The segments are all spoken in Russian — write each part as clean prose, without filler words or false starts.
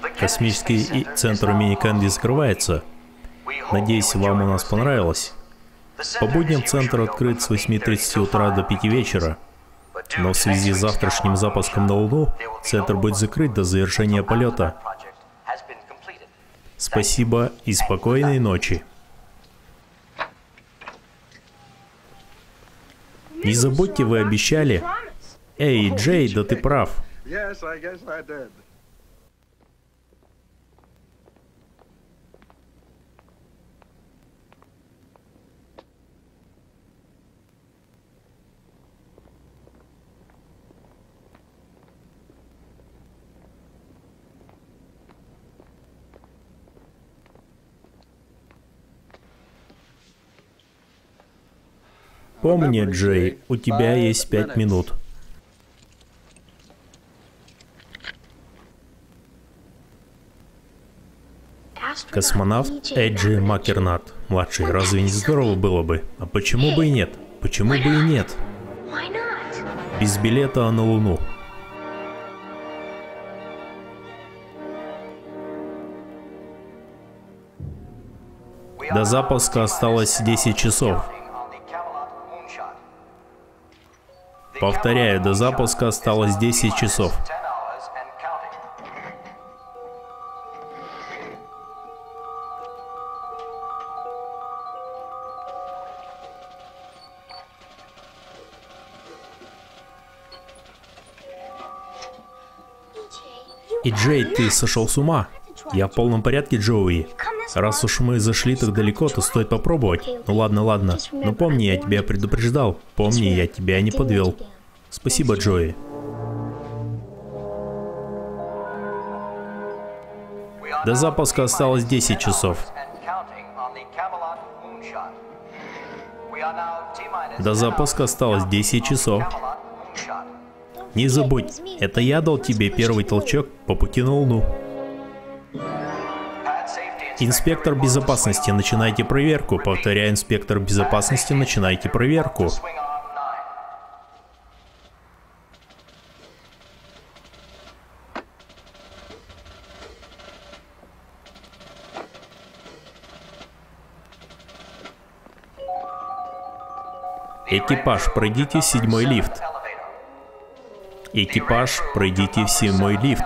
Космический центр имени Кеннеди закрывается. Надеюсь, вам у нас понравилось. По будням центр открыт с 8:30 утра до 5 вечера. Но в связи с завтрашним запуском на Луну, центр будет закрыт до завершения полета. Спасибо и спокойной ночи. Не забудьте, вы обещали. Эй, Джей, да ты прав. Помни, Джей, у тебя есть 5 минут. Космонавт Эджи Маккернат, младший, разве не здорово было бы? А почему бы и нет? Почему бы и нет? Без билета на Луну. До запуска осталось 10 часов. Повторяю, до запуска осталось 10 часов. И Джей, ты сошел с ума? Я в полном порядке, Джоуи. Раз уж мы зашли так далеко, то стоит попробовать. Ну ладно, ладно. Но помни, я тебя предупреждал. Помни, я тебя не подвел. Спасибо, Джои. До запуска осталось 10 часов. До запуска осталось 10 часов. Не забудь, это я дал тебе первый толчок по пути на Луну. Инспектор безопасности, начинайте проверку. Повторяю, инспектор безопасности, начинайте проверку. Экипаж, пройдите в 7-й лифт. Экипаж, пройдите в 7-й лифт.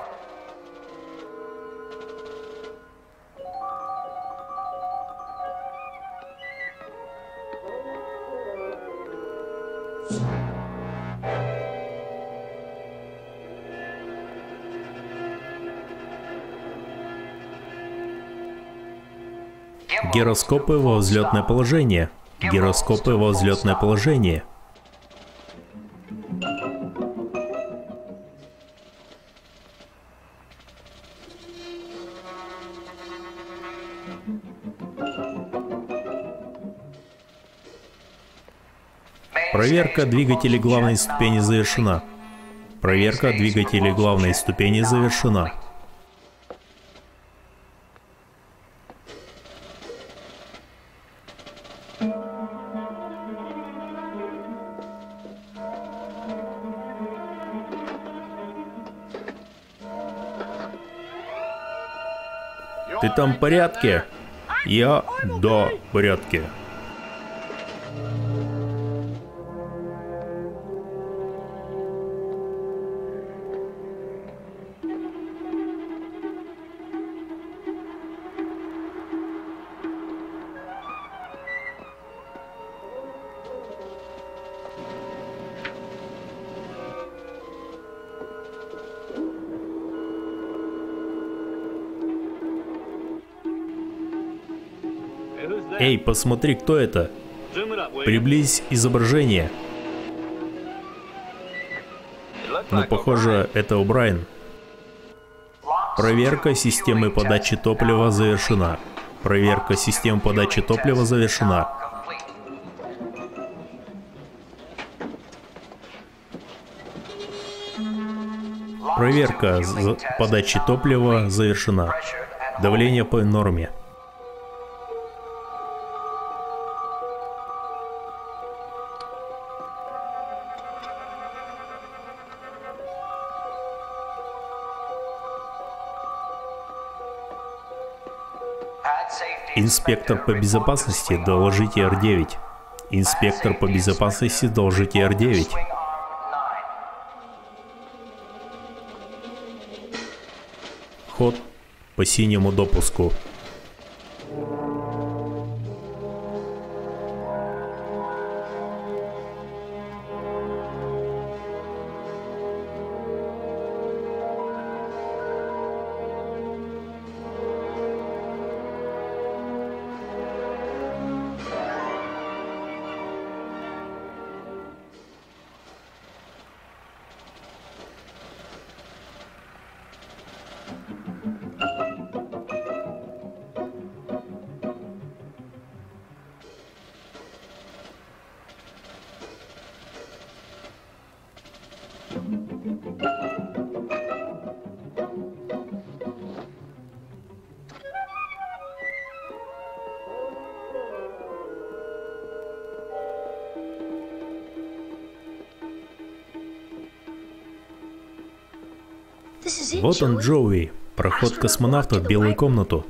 Гироскопы во взлетное положение. Гироскопы во взлетное положение. Проверка двигателей главной ступени завершена. Проверка двигателей главной ступени завершена. Ты там в порядке? Я, да, в порядке. Эй, посмотри, кто это? Приблизь изображение. Ну, похоже, это О'Брайен. Проверка системы подачи топлива завершена. Проверка системы подачи топлива завершена. Проверка подачи топлива завершена. Давление по норме. Инспектор по безопасности, доложите Р-9. Инспектор по безопасности, доложите Р-9. Ход по синему допуску. Вот он, Джоуи. Проход космонавта в белую комнату.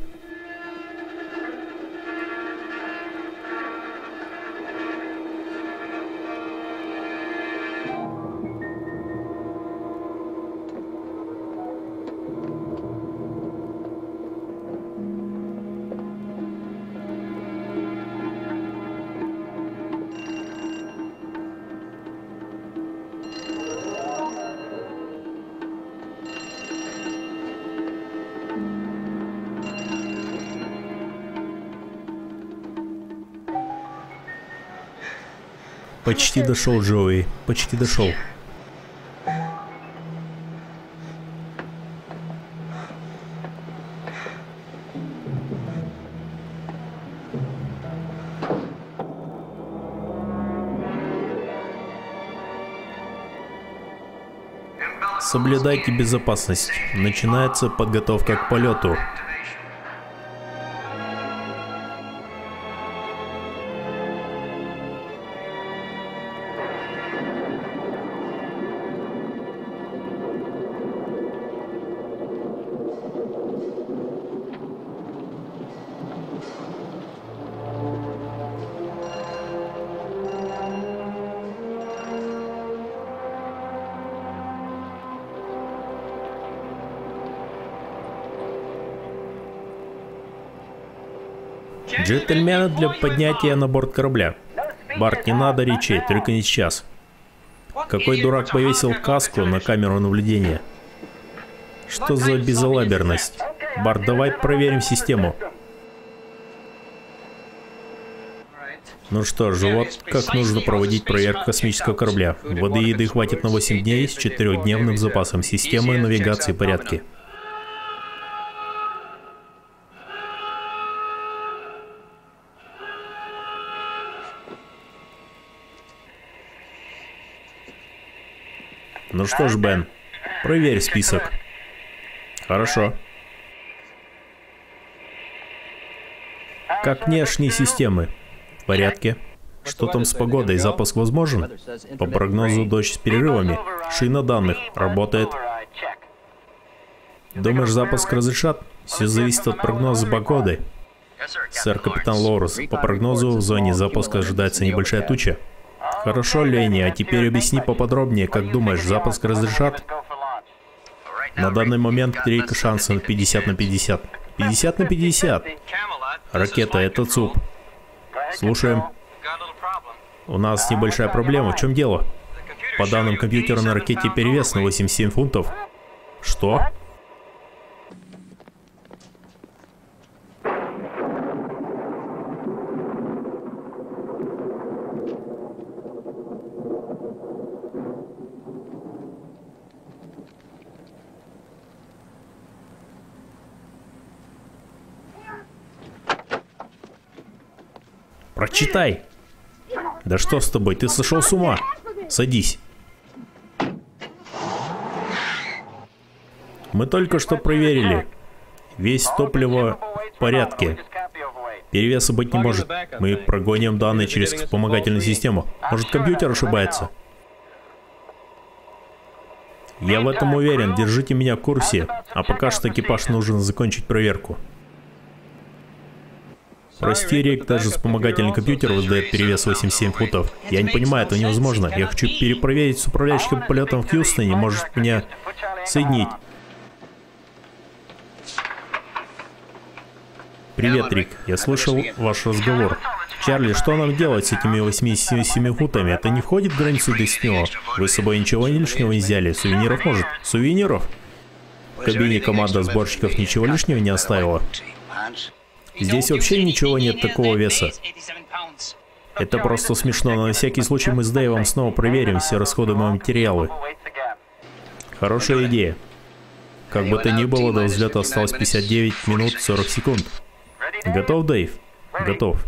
Почти дошел, Джоуи. Почти дошел. Соблюдайте безопасность. Начинается подготовка к полету. Джентльмены для поднятия на борт корабля. Барт, не надо речей, только не сейчас. Какой дурак повесил каску на камеру наблюдения? Что за безалаберность? Барт, давай проверим систему. Ну что ж, вот как нужно проводить проверку космического корабля. Воды и еды хватит на 8 дней с 4-дневным запасом. Системы навигации в порядке. Ну что ж, Бен, проверь список. Хорошо. Как внешние системы? В порядке. Что там с погодой? Запуск возможен? По прогнозу дождь с перерывами. Шина данных. Работает. Думаешь, запуск разрешат? Все зависит от прогноза погоды. Сэр, капитан Лоуренс, по прогнозу в зоне запуска ожидается небольшая туча. Хорошо, Ленни, а теперь объясни поподробнее, как думаешь, запуск разрешат? На данный момент трейка шанса 50 на 50. 50 на 50. Ракета, это ЦУП. Слушаем. У нас небольшая проблема. В чем дело? По данным компьютера, на ракете перевес на 87 фунтов. Что? Прочитай. Да что с тобой? Ты сошел с ума? Садись. Мы только что проверили. Весь топливо в порядке. Перевеса быть не может. Мы прогоним данные через вспомогательную систему. Может, компьютер ошибается? Я в этом уверен. Держите меня в курсе. А пока что экипаж нужно закончить проверку. Прости, Рик, даже вспомогательный компьютер выдает перевес 87 футов. Я не понимаю, это невозможно. Я хочу перепроверить с управляющим полетом в Хьюстоне. Может, меня соединить? Привет, Рик. Я слышал ваш разговор. Чарли, что нам делать с этими 87 футами? Это не входит в границу Дестино. Вы с собой ничего лишнего не взяли? Сувениров, может? Сувениров? В кабине команда сборщиков ничего лишнего не оставила? Здесь вообще ничего нет такого веса. Это просто смешно, но на всякий случай мы с Дэйвом снова проверим все расходуемые материалы. Хорошая идея. Как бы то ни было, до взлета осталось 59 минут 40 секунд. Готов, Дэйв? Готов.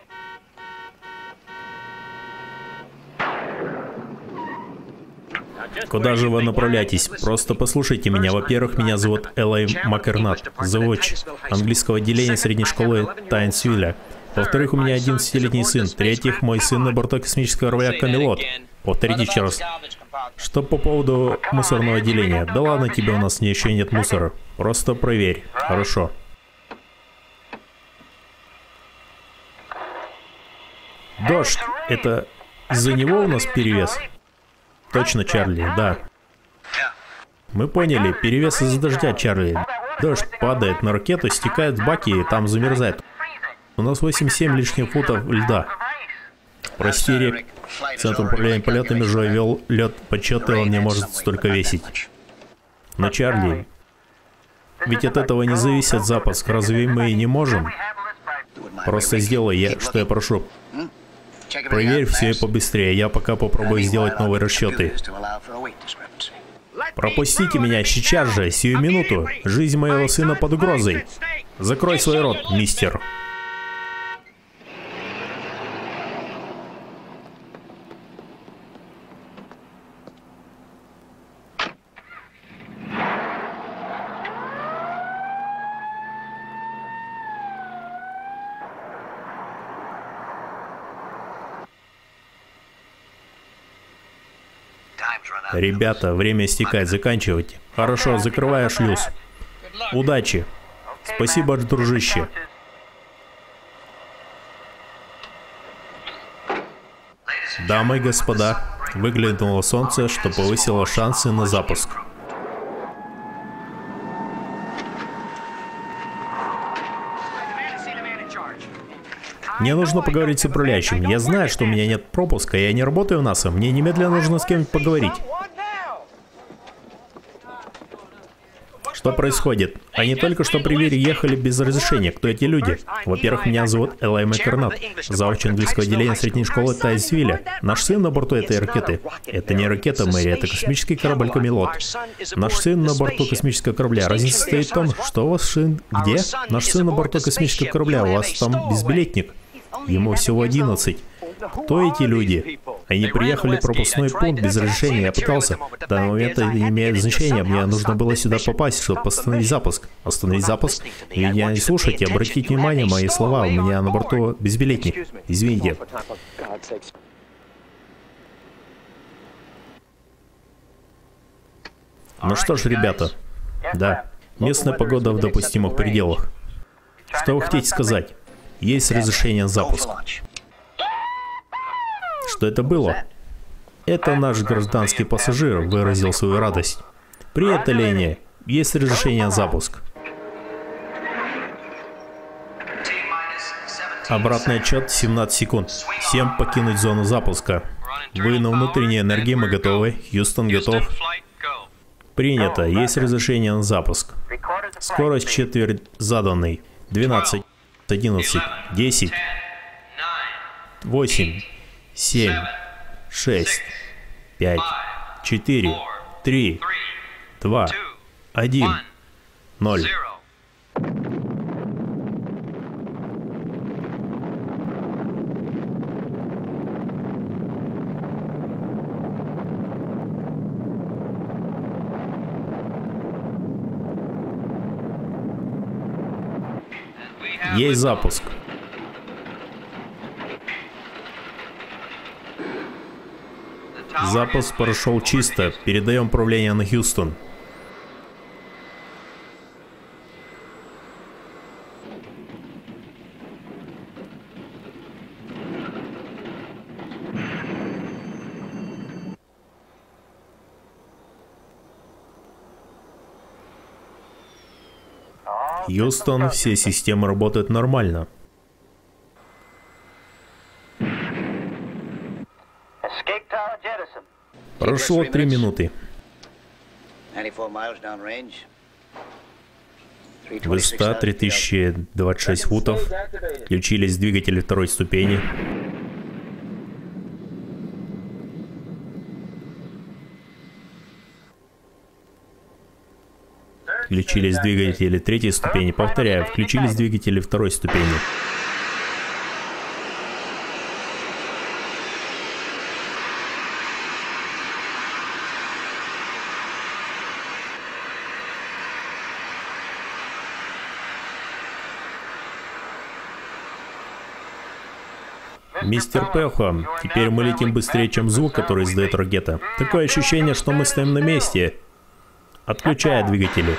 Куда же вы направляетесь? Просто послушайте меня. Во-первых, меня зовут Элай Маккернат, завуч английского отделения средней школы Тайнсвилля. Во-вторых, у меня 11-летний сын. В-третьих, мой сын на борту космического корабля Камелот. Повторите еще раз. Что по поводу мусорного отделения? Да ладно тебе, у нас еще нет мусора. Просто проверь. Хорошо. Дождь. Это из-за него у нас перевес? Точно, Чарли, да. Мы поняли, перевес из-за дождя, Чарли. Дождь падает на ракету, стекает в баки и там замерзает. У нас 87 лишних футов льда. Прости, Рик. Центр управления полетами уже вел лед подсчеты, он не может столько весить. Но, Чарли, ведь от этого не зависит запуск. Разве мы не можем? Просто сделай, что я прошу. Проверь все и побыстрее. Я пока попробую сделать новые расчеты. Пропустите меня сейчас же, сию минуту. Жизнь моего сына под угрозой. Закрой свой рот, мистер. Ребята, время истекает, заканчивайте. Хорошо, закрываю шлюз. Удачи. Спасибо, дружище. Дамы и господа, выглянуло солнце, что повысило шансы на запуск. Мне нужно поговорить с управляющим. Я знаю, что у меня нет пропуска, я не работаю в НАСА. Мне немедленно нужно с кем-нибудь поговорить. Что происходит? Они только что приехали без разрешения. Кто эти люди? Во-первых, меня зовут Элай Маккернат, завуч английского отделения средней школы Тайнсвилля. Наш сын на борту этой ракеты. Это не ракета, Мэри, это космический корабль Камелот. Наш сын на борту космического корабля. Разница состоит в том, что у вас сын... Где? Наш сын на борту космического корабля. У вас там безбилетник. Ему всего 11. Кто эти люди? Они приехали в пропускной пункт без разрешения. Я пытался. В данный момент это не имеет значения. Мне нужно было сюда попасть, чтобы остановить запуск. Остановить запуск? Меня не слушайте. Обратите внимание на мои слова. У меня на борту безбилетник. Извините. Ну что ж, ребята. Да. Местная погода в допустимых пределах. Что вы хотите сказать? Есть разрешение на запуск. Что это было? Это наш гражданский пассажир выразил свою радость. Привет, Оленя. Есть разрешение на запуск. Обратный отчет 17 секунд. Всем покинуть зону запуска. Вы на внутренней энергии, мы готовы. Хьюстон готов. Принято. Есть разрешение на запуск. Скорость четверть заданной. 12. 11, 10, 8, 7, 6, 5, 4, 3, 2, 1, 0. Есть запуск. Запуск прошел чисто. Передаем управление на Хьюстон. Хьюстон, все системы работают нормально. Прошло 3 минуты. Высота 3026 футов. Включились двигатели второй ступени. Включились двигатели третьей ступени. Повторяю, включились двигатели второй ступени. Мистер Пелхам, теперь мы летим быстрее, чем звук, который издает ракета. Такое ощущение, что мы стоим на месте. Отключая двигатели.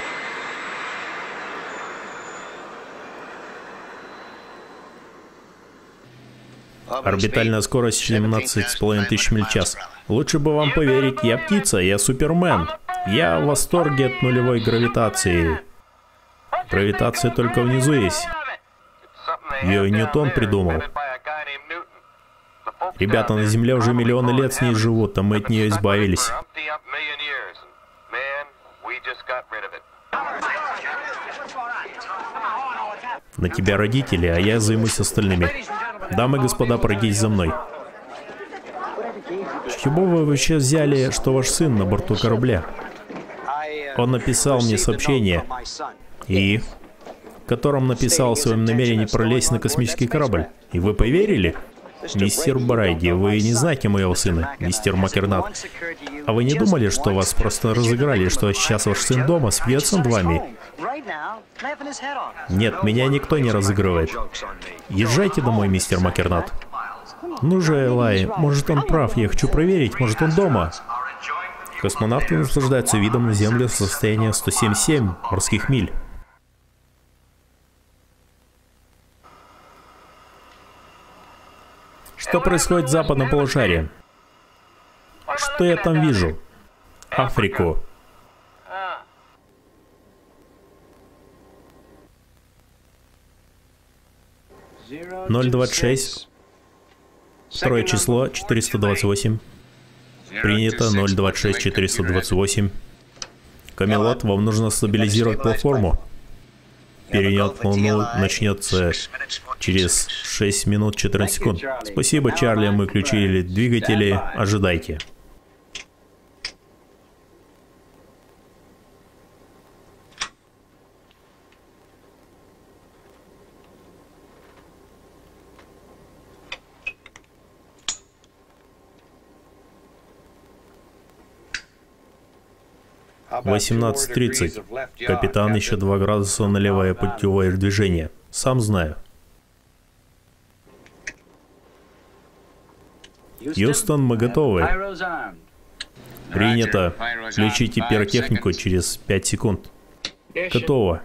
Орбитальная скорость 17,5 тысяч миль в час. Лучше бы вам поверить, я птица, я Супермен. Я в восторге от нулевой гравитации. Гравитация только внизу есть. Ее Ньютон придумал. Ребята на Земле уже миллионы лет с ней живут, а мы от нее избавились. На тебя родители, а я займусь остальными. Дамы и господа, пройдите за мной. С чего вы вообще взяли, что ваш сын на борту корабля? Он написал мне сообщение, в котором написал о своем намерении пролезть на космический корабль. И вы поверили? Мистер Брайди, вы не знаете моего сына, мистер Макернат. А вы не думали, что вас просто разыграли, что сейчас ваш сын дома смеется над вами? Нет, меня никто не разыгрывает. Езжайте домой, мистер Макернат. Ну же, Элай, может он прав, я хочу проверить, может он дома. Космонавты наслаждаются видом на Землю со состояния 177 морских миль. Что происходит в западном полушарии? Что я там вижу? Африку. Ноль 26. Второе число 428. Принято 026 428. Камелот, вам нужно стабилизировать платформу. Перелет на Луну начнется через 6 минут 14 секунд. Спасибо, Чарли, мы включили двигатели. Ожидайте. В 18:30. Капитан, еще 2 градуса на левое путевое движение. Сам знаю. Хьюстон, мы готовы. Принято. Включите пиротехнику через 5 секунд. Готово.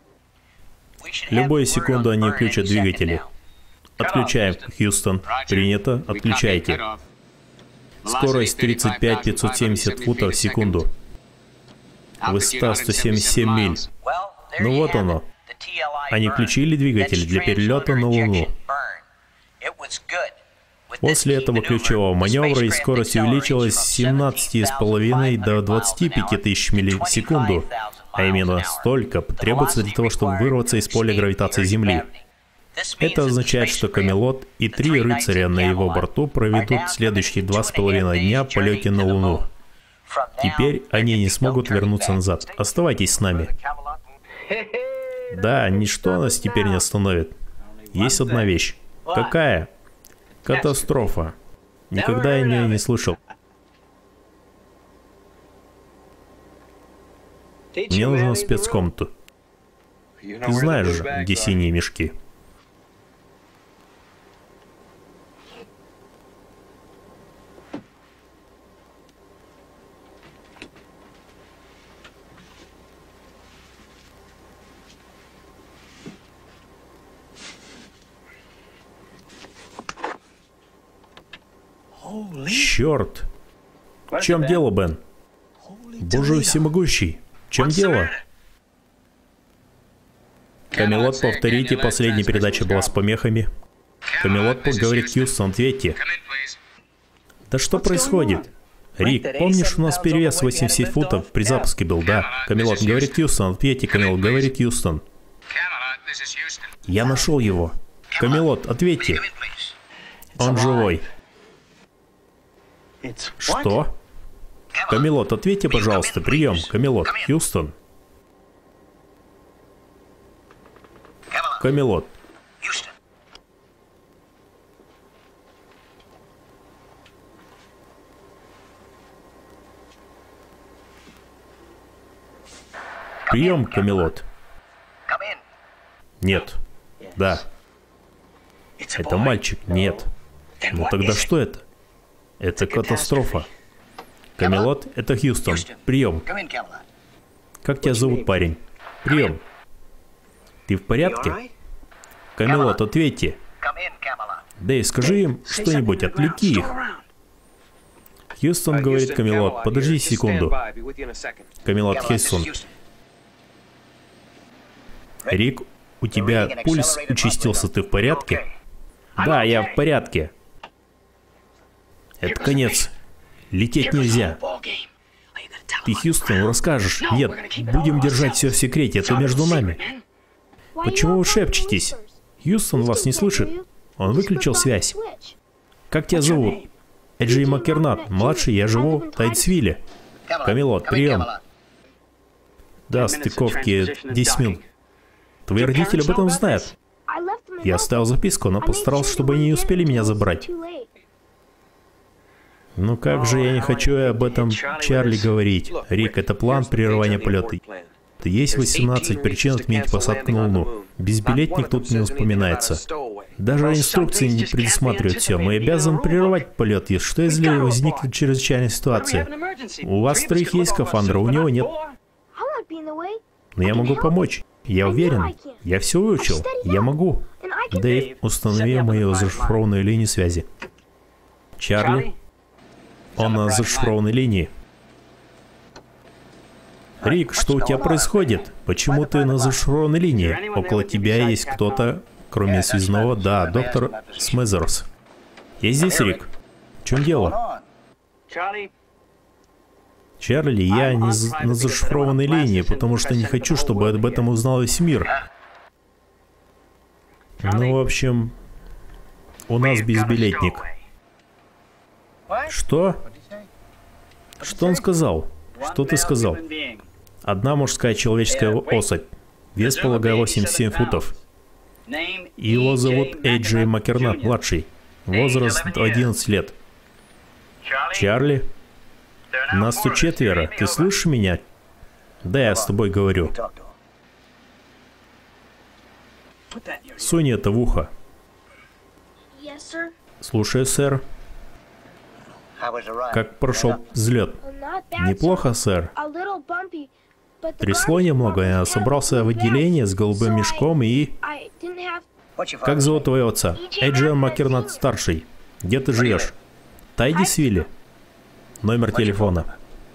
Любую секунду они включат двигатели. Отключаем, Хьюстон. Принято. Отключайте. Скорость 35 570 футов в секунду. Высота 177 миль. Ну вот оно. Они включили двигатель для перелета на Луну. После этого ключевого маневра и скорость увеличилась с 17,5 до 25 тысяч миль в секунду. А именно столько потребуется для того, чтобы вырваться из поля гравитации Земли. Это означает, что Камелот и 3 рыцаря на его борту проведут следующие 2,5 дня в полете на Луну. Теперь они не смогут вернуться назад. Оставайтесь с нами. Да, ничто нас теперь не остановит. Есть одна вещь. Какая? Катастрофа. Никогда я о ней не слышал. Мне нужна спецкомната. Ты знаешь же, где синие мешки. Черт! В чем дело, Бен? Боже всемогущий! В чем дело? Камелот, повторите, последняя передача была с помехами. Камелот, говорит Хьюстон, ответьте. Да что происходит? Рик, помнишь, у нас перевес 80 футов при запуске был, да? Камелот, говорит Хьюстон, ответьте, Камелот, говорит Хьюстон. Я нашел его. Камелот, ответьте. Он живой. Что? Камелот, ответьте, пожалуйста. Прием. Камелот. Хьюстон. Камелот. Прием, Камелот. Нет. Да. Это мальчик. Нет. Ну тогда что это? Это катастрофа. Камелот, это Хьюстон. Прием. Как тебя зовут, парень? Прием. Ты в порядке? Камелот, ответьте. Дэйв, скажи им что-нибудь, отвлеки их. Хьюстон, говорит Камелот, подожди секунду. Камелот, Хьюстон. Рик, у тебя пульс участился, ты в порядке? Да, я в порядке. Это конец. Лететь нельзя. Ты Хьюстону расскажешь? Нет, будем держать все в секрете, это между нами. Почему вы шепчетесь? Хьюстон вас не слышит. Он выключил связь. Как тебя зовут? Эджей Маккернат, младший, я живу в Тайдсвилле. Камелот, прием. Да, стыковки 10 минут. Твои родители об этом знают. Я оставил записку, но постарался, чтобы они не успели меня забрать. Ну как же я не хочу об этом Чарли говорить. Рик, это план прерывания полета. Есть 18 причин отменить посадку на Луну. Безбилетник тут не вспоминается. Даже инструкции не предусматривают все. Мы обязаны прерывать полет, что если возникнет чрезвычайная ситуация. У вас троих есть скафандры, у него нет. Но я могу помочь. Я уверен. Я все выучил. Я могу. Дэйв, установи мою зашифрованную линию связи. Чарли? Он на зашифрованной линии. Рик, что у тебя происходит? Почему ты на зашифрованной линии? Около тебя есть кто-то, кроме связного? Да, доктор Смезерс. Я здесь, Рик. В чем дело? Чарли, я не на зашифрованной линии, потому что не хочу, чтобы об этом узнал весь мир. Ну, в общем, у нас безбилетник. Что? Что он сказал? Что ты сказал? Одна мужская человеческая особь. Вес, полагаю, 87 футов. Его зовут Эджей Маккернат, младший. Возраст 11 лет. Чарли? Нас тут 4. Ты слышишь меня? Да, я с тобой говорю. Сунь это в ухо. Слушаю, сэр. Как прошел взлет? Неплохо, сэр. Трясло немного, я собрался в отделение с голубым мешком и... Как зовут твоего отца? Эджей Маккернат старший. Где ты живешь? Тайдсвилле. Номер телефона.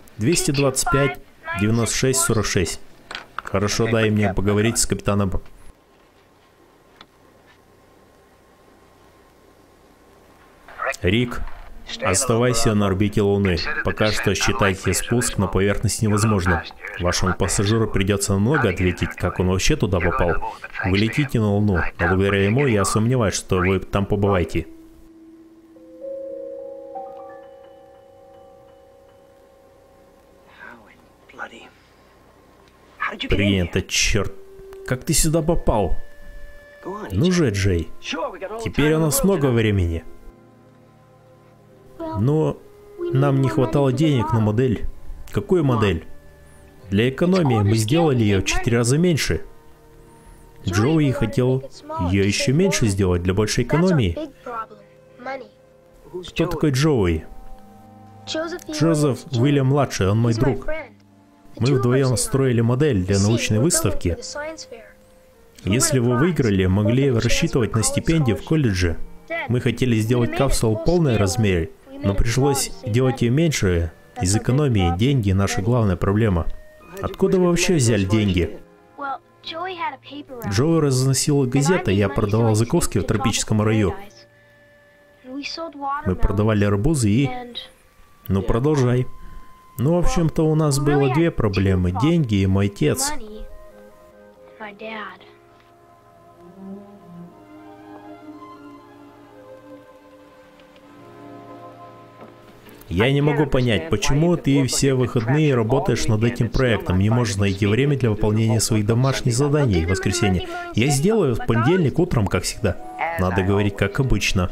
225-96-46. Хорошо, дай мне поговорить с капитаном. Рик, оставайся на орбите Луны. Пока что считайте спуск на поверхность невозможным. Вашему пассажиру придется много ответить, как он вообще туда попал. Вы летите на Луну, но благодаря ему я сомневаюсь, что вы там побываете. Принято, черт. Как ты сюда попал? Ну же, Джей. Теперь у нас много времени. Но нам не хватало денег на модель. Какую модель? Для экономии мы сделали ее в 4 раза меньше. Джоуи хотел ее еще меньше сделать для большей экономии. Кто такой Джоуи? Джозеф Уильям-младший, он мой друг. Мы вдвоем строили модель для научной выставки. Если вы выиграли, могли рассчитывать на стипендию в колледже. Мы хотели сделать капсулу в полном размере, но пришлось делать ее меньше из экономии. Деньги – наша главная проблема. Откуда вы вообще взяли деньги? Джоуи разносила газеты, я продавал закуски в тропическом раю. Мы продавали арбузы и... Ну, продолжай. Ну, в общем-то, у нас было две проблемы. Деньги и мой отец. Я не могу понять, почему ты все выходные работаешь над этим проектом, не можешь найти время для выполнения своих домашних заданий в воскресенье. Я сделаю в понедельник утром, как всегда. Надо говорить, как обычно.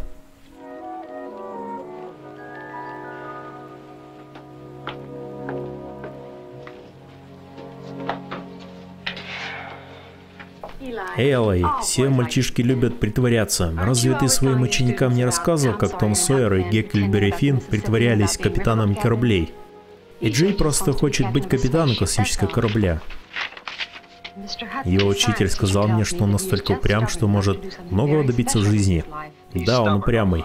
Элай, все мальчишки любят притворяться. Разве ты своим ученикам не рассказывал, как Том Сойер и Гекльберри Финн притворялись капитанами кораблей? И Джей просто хочет быть капитаном космического корабля. Его учитель сказал мне, что он настолько упрям, что может многого добиться в жизни. Да, он упрямый.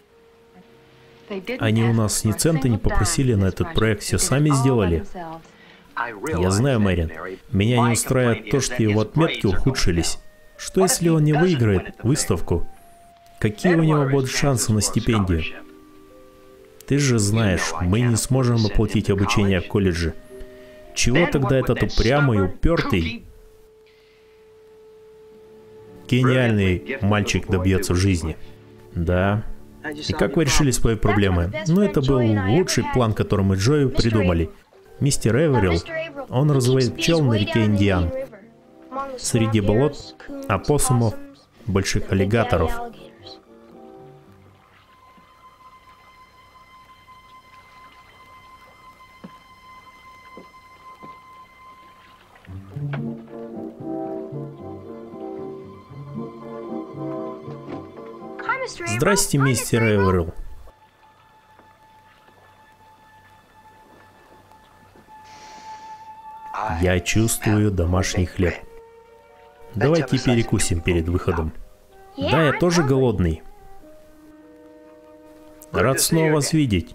Они у нас ни цента не попросили на этот проект, все сами сделали. Я знаю, Мэрин, меня не устраивает то, что его отметки ухудшились. Что если он не выиграет выставку? Какие у него будут шансы на стипендию? Ты же знаешь, мы не сможем оплатить обучение в колледже. Чего тогда этот упрямый, упертый, гениальный мальчик добьется в жизни? Да. И как вы решили свои проблемы? Ну, это был лучший план, который мы Джои придумали. Мистер Эверилл, он разводит пчел на реке Индиан. Среди болот, опоссумов, больших аллигаторов. Здрасте, мистер Эверилл. Я чувствую домашний хлеб. Давайте перекусим перед выходом. Да, я тоже голодный. Рад снова вас видеть.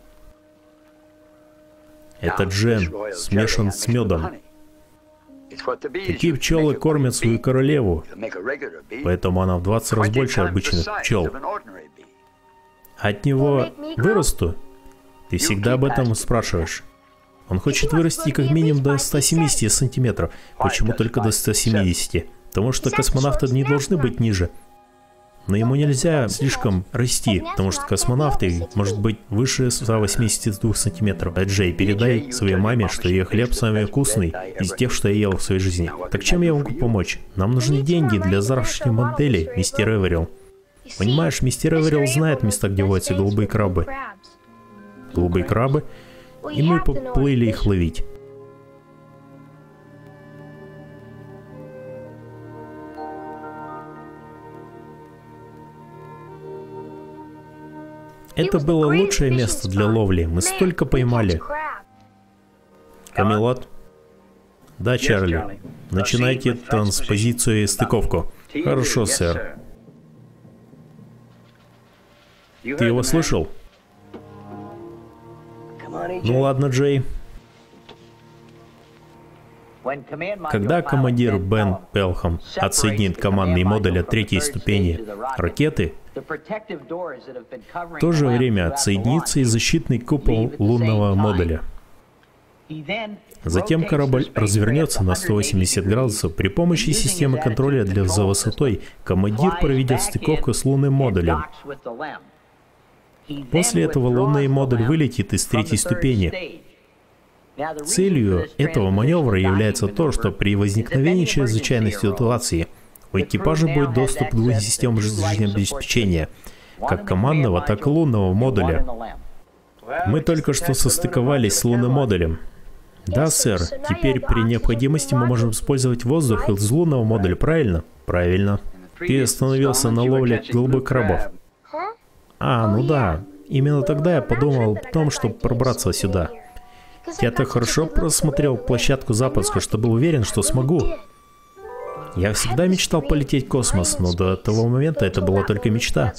Это джем, смешан с медом. Такие пчелы кормят свою королеву, поэтому она в 20 раз больше обычных пчел. От него вырасту? Ты всегда об этом спрашиваешь. Он хочет вырасти как минимум до 170 сантиметров. Почему только до 170? Потому что космонавты не должны быть ниже. Но ему нельзя слишком расти, потому что космонавты может быть выше 182 сантиметров. А Джей, передай своей маме, что ее хлеб самый вкусный из тех, что я ел в своей жизни. Так чем я могу помочь? Нам нужны деньги для завтрашней модели, мистер Эверилл. Понимаешь, мистер Эверилл знает места, где водятся голубые крабы. Голубые крабы? И мы поплыли их ловить. Это было лучшее место для ловли. Мы столько поймали. Камелот? Да, Чарли. Начинайте транспозицию и стыковку. Хорошо, сэр. Ты его слышал? Ну ладно, Джей. Когда командир Бен Пелхам отсоединит командный модуль от третьей ступени ракеты, в то же время отсоединится и защитный купол лунного модуля. Затем корабль развернется на 180 градусов. При помощи системы контроля за высотой командир проведет стыковку с лунным модулем. После этого лунный модуль вылетит из третьей ступени. Целью этого маневра является то, что при возникновении чрезвычайной ситуации у экипажа будет доступ к двум системам жизнеобеспечения, как командного, так и лунного модуля. Мы только что состыковались с лунным модулем. Да, сэр. Теперь при необходимости мы можем использовать воздух из лунного модуля, правильно? Правильно. Ты остановился на ловле голубых крабов. А, ну да. Именно тогда я подумал о том, чтобы пробраться сюда. Я так хорошо просмотрел площадку запуска, что был уверен, что смогу. Я всегда мечтал полететь в космос, но до того момента это была только мечта.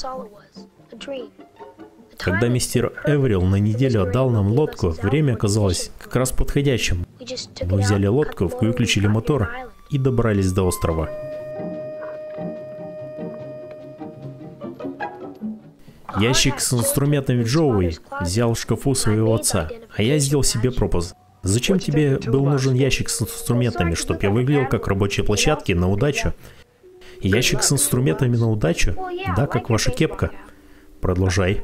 Когда мистер Эверилл на неделю отдал нам лодку, время оказалось как раз подходящим. Мы взяли лодку, выключили мотор и добрались до острова. Ящик с инструментами Джоуи взял в шкафу своего отца, а я сделал себе пропуск. Зачем тебе был нужен ящик с инструментами, чтоб я выглядел как рабочие площадки на удачу? Ящик с инструментами на удачу? Да, как ваша кепка. Продолжай.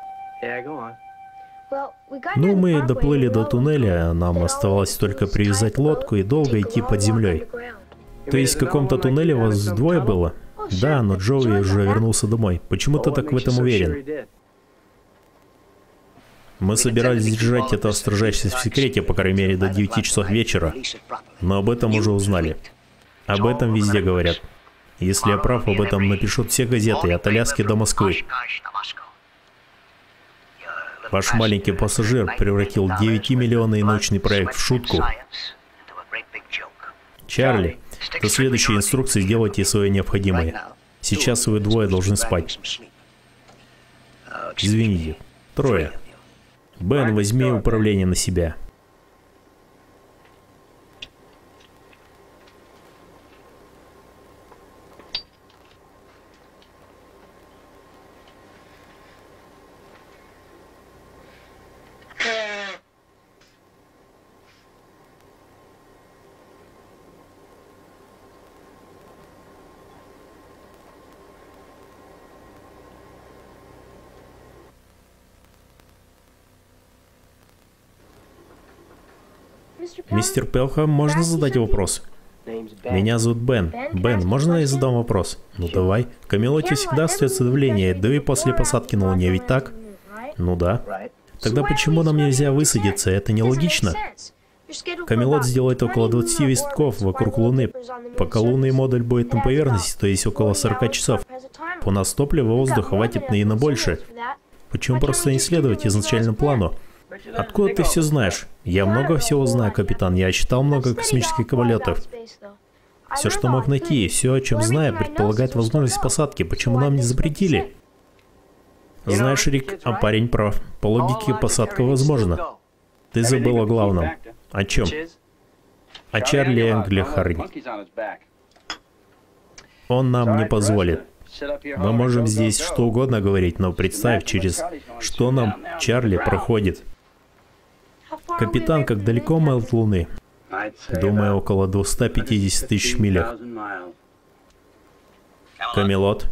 Ну, мы доплыли до туннеля, нам оставалось только привязать лодку и долго идти под землей. То есть в каком-то туннеле вас двое было? Да, но Джоуи уже вернулся домой. Почему ты так в этом уверен? Мы собирались держать это в строжайшем секрете, по крайней мере, до 9 часов вечера. Но об этом уже узнали. Об этом везде говорят. Если я прав, об этом напишут все газеты, от Аляски до Москвы. Ваш маленький пассажир превратил 9-миллионный научный проект в шутку. Чарли, до следующей инструкции сделайте свое необходимое. Сейчас вы двое должны спать. Извините, трое. Бен, возьми управление на себя. Мистер Пелхам, можно задать вопрос? Меня зовут Бен. Бен, можно я задам вопрос? Ну давай. В Камелоте всегда остается давление, да и после посадки на Луне, ведь так? Ну да. Тогда почему нам нельзя высадиться? Это нелогично. Камелот сделает около 20 витков вокруг Луны, пока лунный модуль будет на поверхности, то есть около 40 часов. У нас топлива, воздуха хватит и на больше. Почему просто не следовать изначальному плану? Откуда ты все знаешь? Я много всего знаю, капитан. Я читал много космических полетов. Все, что мог найти, все, о чем знаю, предполагает возможность посадки. Почему нам не запретили? Знаешь, Рик, а парень прав. По логике, посадка возможна. Ты забыл о главном. О чем? О Чарли Энглихарне. Он нам не позволит. Мы можем здесь что угодно говорить, но представь, через что нам Чарли проходит. Капитан, как далеко мы от Луны? Думаю, около 250 тысяч милях. Камелот.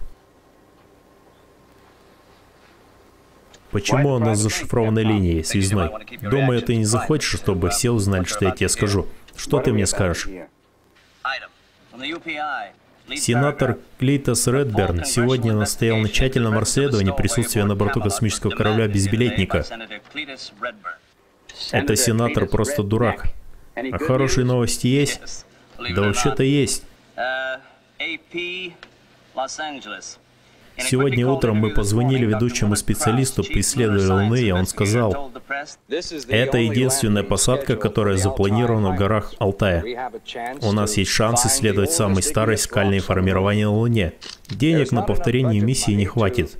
Почему он на зашифрованной линии, связной? Думаю, ты не захочешь, чтобы все узнали, что я тебе скажу. Что ты мне скажешь? Сенатор Клейтос Редберн сегодня настоял на тщательном расследовании присутствия на борту космического корабля безбилетника. Это сенатор просто дурак. А хорошие новости есть? Да вообще-то есть. Сегодня утром мы позвонили ведущему специалисту по исследованию Луны, и он сказал, это единственная посадка, которая запланирована в горах Алтая. У нас есть шанс исследовать самые старые скальные формирования на Луне. Денег на повторение миссии не хватит.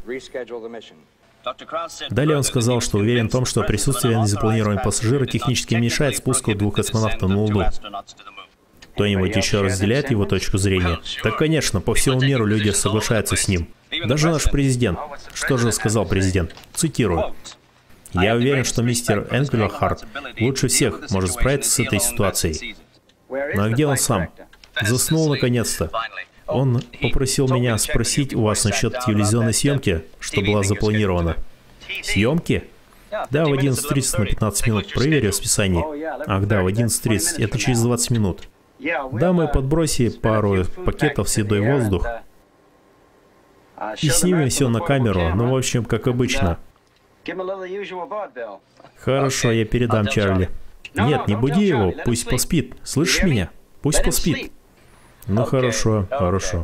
Далее он сказал, что уверен в том, что присутствие незапланированного пассажира технически не мешает спуску 2 космонавтов на Луну. Кто-нибудь еще разделяет его точку зрения? Так, конечно, по всему миру люди соглашаются с ним. Даже наш президент. Что же сказал президент? Цитирую. «Я уверен, что мистер Энглихард лучше всех может справиться с этой ситуацией». Но где он сам? Заснул наконец-то. Он попросил меня спросить у вас насчет телевизионной съемки, что была запланирована. Съемки? Да, в 11:30 на 15 минут. Проверю расписание. Ах да, в 11:30. Это через 20 минут. Да, мы подбросили пару пакетов с едой в воздух. И снимем все на камеру, ну, в общем, как обычно. Хорошо, я передам Чарли. Нет, не буди его, пусть поспит. Слышишь меня? Пусть поспит. Ну, хорошо, хорошо.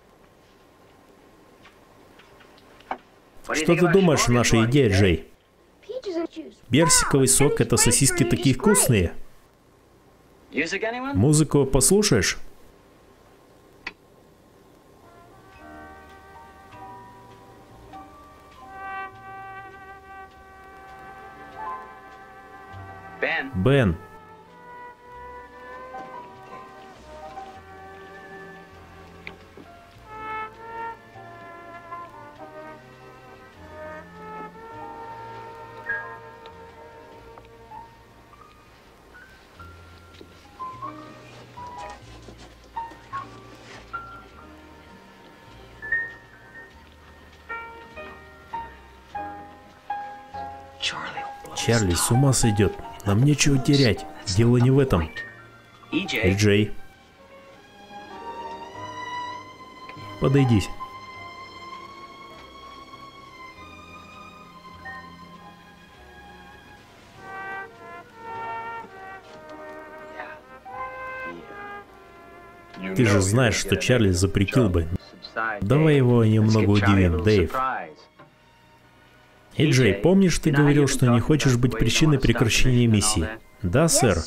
Что ты думаешь о нашей идее, Джей? Персиковый сок — это сосиски такие вкусные. Музыку послушаешь? Бен. Чарли с ума сойдет. Нам нечего терять. Дело не в этом. Джей. Подойди. Ты же знаешь, что Чарли запретил бы. Давай его немного удивим, Дэйв. Джей, помнишь, ты говорил, что не хочешь быть причиной прекращения миссии? Да, сэр.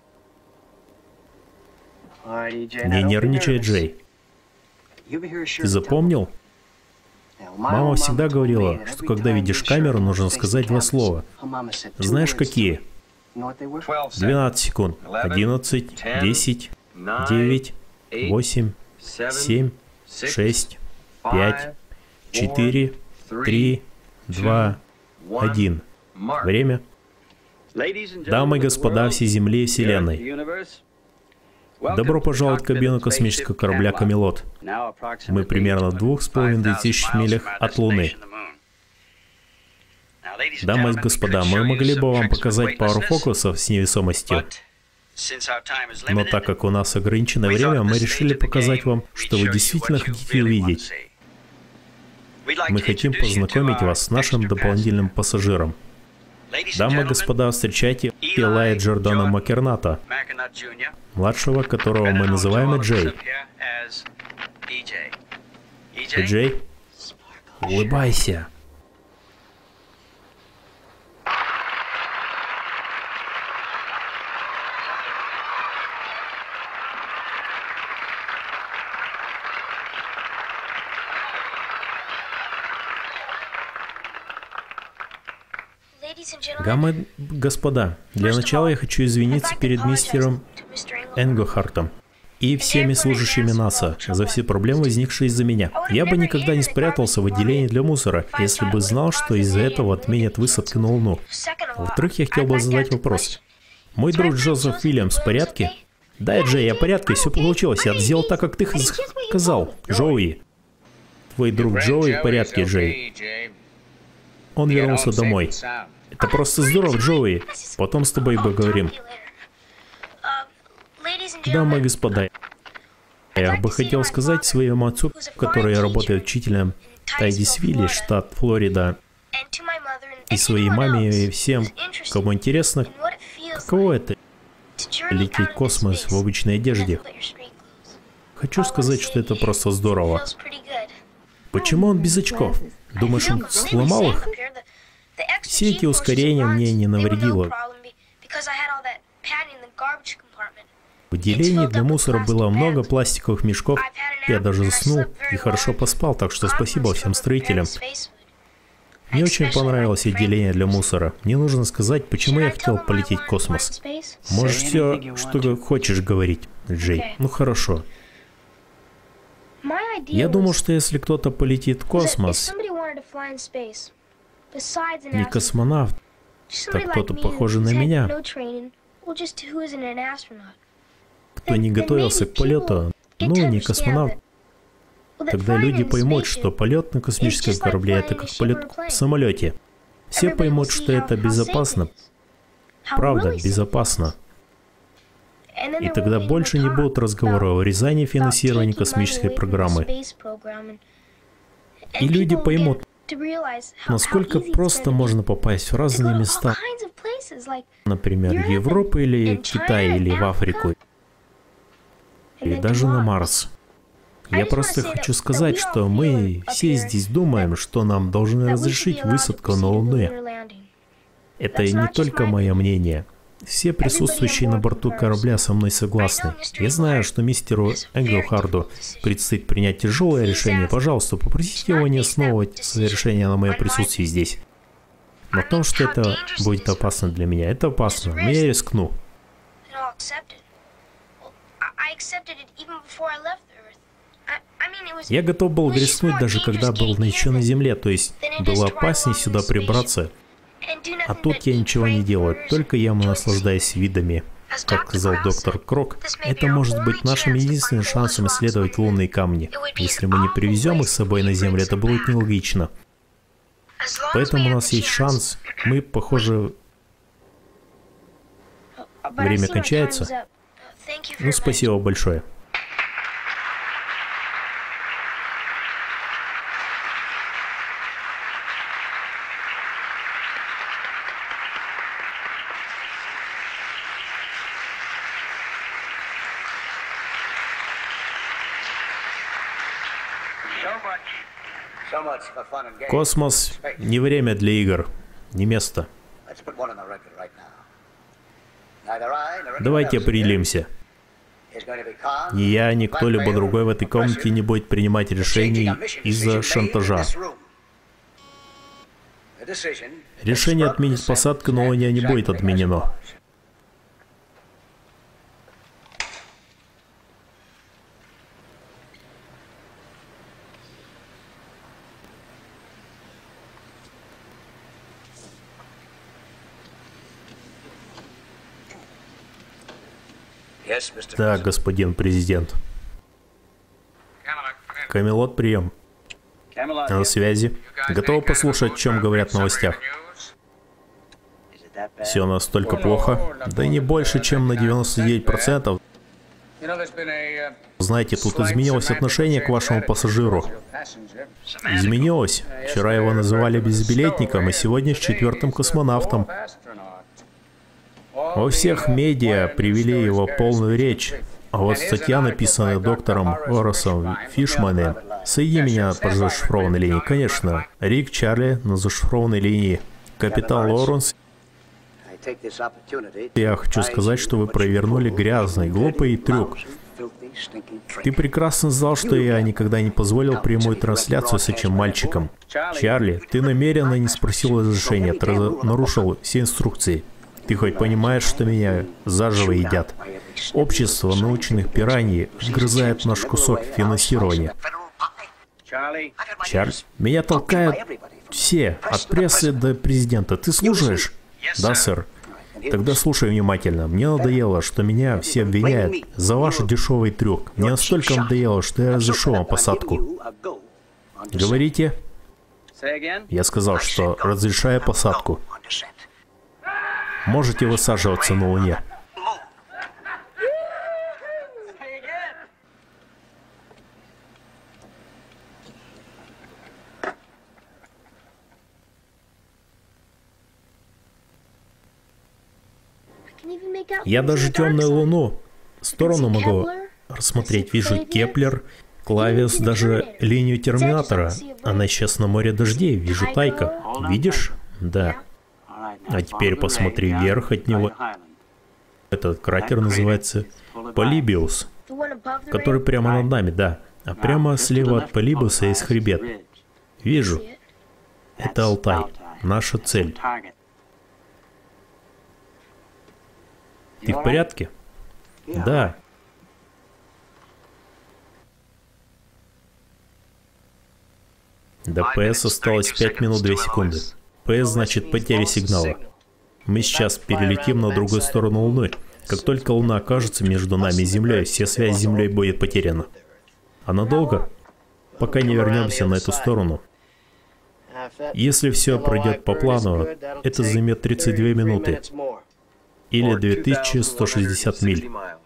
Не нервничай, Джей. Ты запомнил? Мама всегда говорила, что когда видишь камеру, нужно сказать 2 слова. Знаешь, какие? 12 секунд. 11, 10, 9, 8, 7, 6, 5, 4, 3, 2, 1. Время. Дамы и господа всей Земли и Вселенной, добро пожаловать в кабину космического корабля «Камелот». Мы примерно в 2500 милях от Луны. Дамы и господа, мы могли бы вам показать пару фокусов с невесомостью, но так как у нас ограниченное время, мы решили показать вам, что вы действительно хотите увидеть. Мы хотим познакомить вас с нашим дополнительным пассажиром. Дамы и господа, встречайте Элая Джордана Макерната, младшего, которого мы называем Джей. Джей, улыбайся. Дамы и господа, для начала я хочу извиниться перед мистером Энгохартом и всеми служащими НАСА за все проблемы, возникшие из-за меня. Я бы никогда не спрятался в отделении для мусора, если бы знал, что из-за этого отменят высадку на Луну. Во-вторых, я хотел бы задать вопрос. Мой друг Джозеф Уильямс в порядке? Да, Джей, я в порядке, все получилось. Я сделал так, как ты сказал, Джоуи. Твой друг Джоуи в порядке, Джей. Он вернулся домой. Это просто здорово, Джоуи. Потом с тобой поговорим. Дамы и господа, я бы хотел сказать своему отцу, который работает учителем в Тайдисвилле, штат Флорида, и своей маме, и всем, кому интересно, каково это — лететь в космос в обычной одежде. Хочу сказать, что это просто здорово. Почему он без очков? Думаешь, он сломал их? Все эти ускорения мне не навредило. В отделении для мусора было много пластиковых мешков. Я даже заснул и хорошо поспал, так что спасибо всем строителям. Мне очень понравилось отделение для мусора. Мне нужно сказать, почему я хотел полететь в космос. Можешь все, что хочешь говорить, Джей. Ну хорошо. Я думал, что если кто-то полетит в космос, не космонавт, так кто-то похожий на меня, кто не готовился к полету, ну, не космонавт, тогда люди поймут, что полет на космическом корабле — это как полет в самолете. Все поймут, что это безопасно. Правда, безопасно. И тогда больше не будут разговора о урезании финансирования космической программы. И люди поймут, насколько просто можно попасть в разные места, например, в Европу или Китай, или в Африку, или даже на Марс. Я просто хочу сказать, что мы все здесь думаем, что нам должны разрешить высадку на Луне. Это не только мое мнение. Все присутствующие на борту корабля со мной согласны. Я знаю, что мистеру Энгохарду предстоит принять тяжелое решение. Пожалуйста, попросите его не основывать свое решение на моем присутствии здесь. На том, что это будет опасно для меня. Это опасно, но я рискну. Я готов был рискнуть, даже когда был еще на Земле, то есть было опаснее сюда прибраться. А тут я ничего не делаю, только я наслаждаюсь видами. Как сказал доктор Крок, это может быть нашим единственным шансом исследовать лунные камни. Если мы не привезем их с собой на Землю, это будет нелогично. Поэтому у нас есть шанс. Мы, похоже, Время кончается. Ну, спасибо большое. Космос не время для игр, не место. Давайте определимся. Ни я, ни кто-либо другой в этой комнате не будет принимать решений из-за шантажа. Решение отменить посадку на Луне не будет отменено. Да, господин президент. Камелот, прием. На связи. Готовы послушать, о чем говорят в новостях? Все настолько плохо? Да не больше, чем на 99%. Знаете, тут изменилось отношение к вашему пассажиру. Изменилось. Вчера его называли безбилетником, а сегодня с 4-м космонавтом. Во всех медиа привели его полную речь. А вот статья, написанная доктором Оросом Фишманом. Соедини меня по зашифрованной линии. Конечно. Рик, Чарли на зашифрованной линии. Капитан Лоуренс. Я хочу сказать, что вы провернули грязный, глупый трюк. Ты прекрасно знал, что я никогда не позволил прямую трансляцию с этим мальчиком. Чарли, ты намеренно не спросил разрешения, ты нарушил все инструкции. Ты хоть понимаешь, что меня заживо едят? Общество научных пираний сгрызает наш кусок финансирования. Чарльз, меня толкают все, от прессы до президента. Ты слушаешь? Да, сэр. Тогда слушай внимательно. Мне надоело, что меня все обвиняют за ваш дешевый трюк. Мне настолько надоело, что я разрешу вам посадку. Говорите? Я сказал, что разрешаю посадку. Можете высаживаться на Луне. Я даже темную Луну, сторону могу рассмотреть. Вижу Кеплер, Клавиус, даже линию Терминатора. Она сейчас на море дождей. Вижу Тайка. Видишь? Да. А теперь посмотри вверх от него. Этот кратер называется Полибиус, который прямо над нами, да. А прямо слева от Полибиуса есть хребет. Вижу. Это Алтай. Наша цель. Ты в порядке? Да. До ПС осталось 5 минут 2 секунды. ПС значит потеря сигнала. Мы сейчас перелетим на другую сторону Луны. Как только Луна окажется между нами и Землей, вся связь с Землей будет потеряна. А надолго? Пока не вернемся на эту сторону. Если все пройдет по плану, это займет 32 минуты. Или 2160 миль.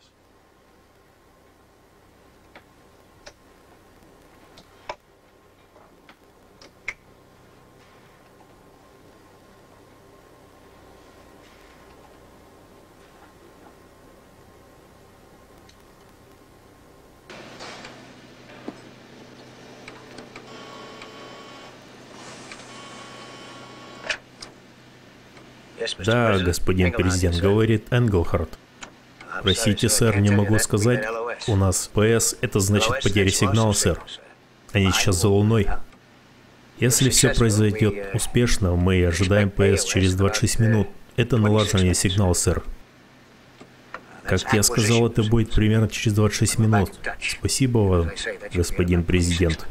Да, господин президент, говорит Энглхарт. Простите, сэр, не могу сказать. У нас ПС, это значит потеря сигнала, сэр. Они сейчас за Луной. Если все произойдет успешно, мы ожидаем ПС через 26 минут. Это налаживание сигнала, сэр. Как я сказал, это будет примерно через 26 минут. Спасибо вам, господин президент.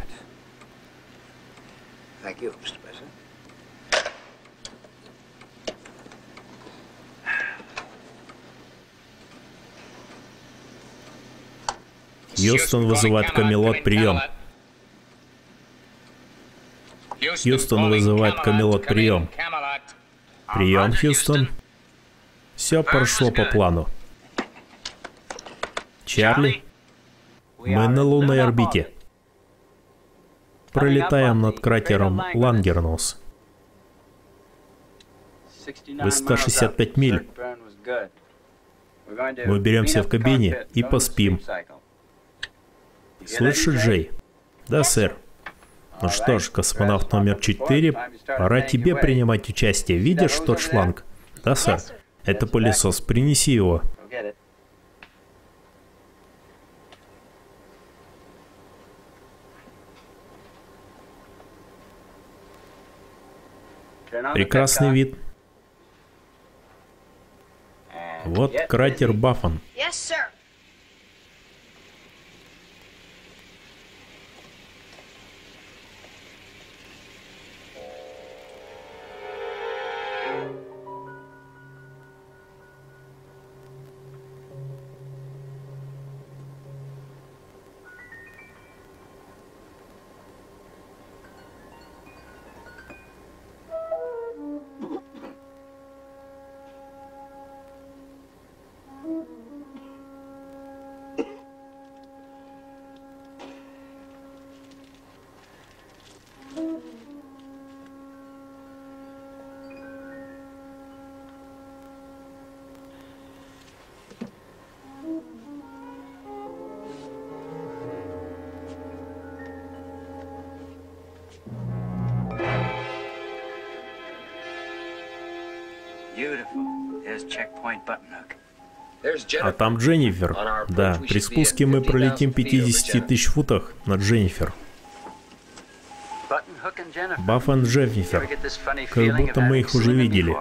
Хьюстон вызывает Камелот, прием. Хьюстон вызывает Камелот, прием. Прием, Хьюстон. Все прошло по плану. Чарли, мы на лунной орбите. Пролетаем над кратером Лангернос. Высота 65 миль. Мы уберемся в кабине и поспим. Слышишь, Джей? Да, сэр. Ну что ж, космонавт номер 4, пора тебе принимать участие. Видишь тот шланг? Да, сэр. Это пылесос, принеси его. Прекрасный вид. Вот кратер Баффан. А там Дженнифер. Да, при спуске мы пролетим 50 тысяч футах над Дженнифер. Баффан и Дженнифер. Как будто мы их уже видели.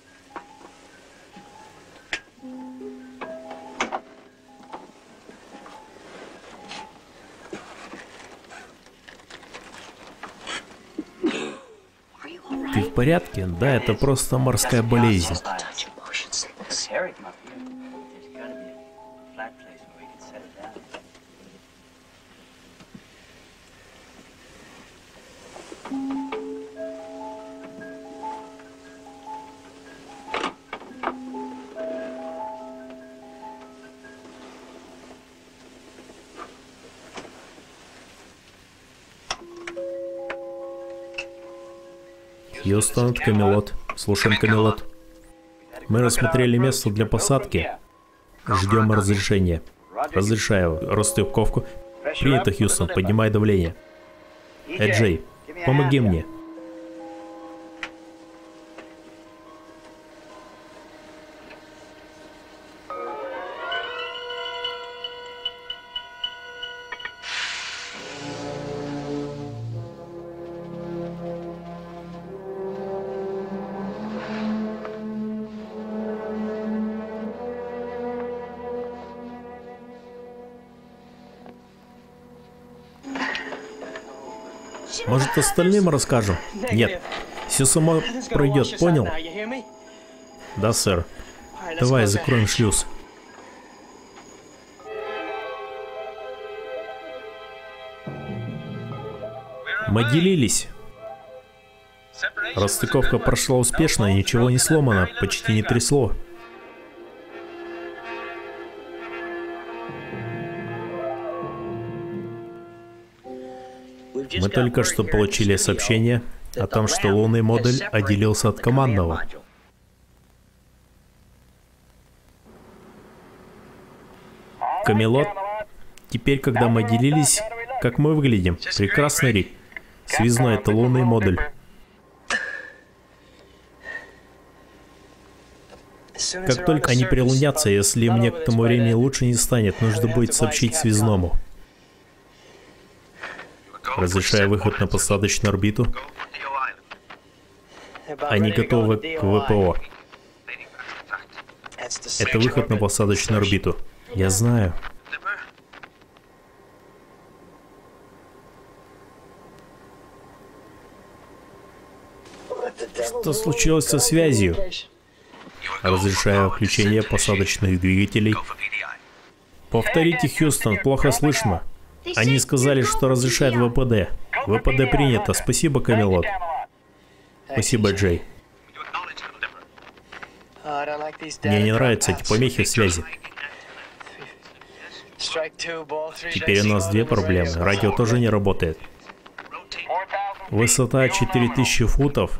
Ты в порядке? Да, это просто морская болезнь. Хьюстон, Камелот. Слушаем, Камелот. Мы рассмотрели место для посадки. Ждем разрешения. Разрешаю расстыковку. Принято, Хьюстон. Поднимай давление. Джей, помоги мне. Может, остальным расскажем? Нет. Все само пройдет, понял? Да, сэр. Давай закроем шлюз. Мы делились. Расстыковка прошла успешно, ничего не сломано, почти не трясло. Мы только что получили сообщение о том, что лунный модуль отделился от командного. Камелот, теперь, когда мы отделились, как мы выглядим? Прекрасно, Рик. Связной — это лунный модуль. Как только они прилунятся, если мне к тому времени лучше не станет, нужно будет сообщить связному. Разрешаю выход на посадочную орбиту. Они готовы к ВПО. Это выход на посадочную орбиту. Я знаю. Что случилось со связью? Разрешаю включение посадочных двигателей. Повторите, Хьюстон, плохо слышно. Они сказали, что разрешают ВПД. ВПД принято. Спасибо, Камелот. Спасибо, Джей. Мне не нравятся эти помехи в связи. Теперь у нас две проблемы. Радио тоже не работает. Высота 4000 футов.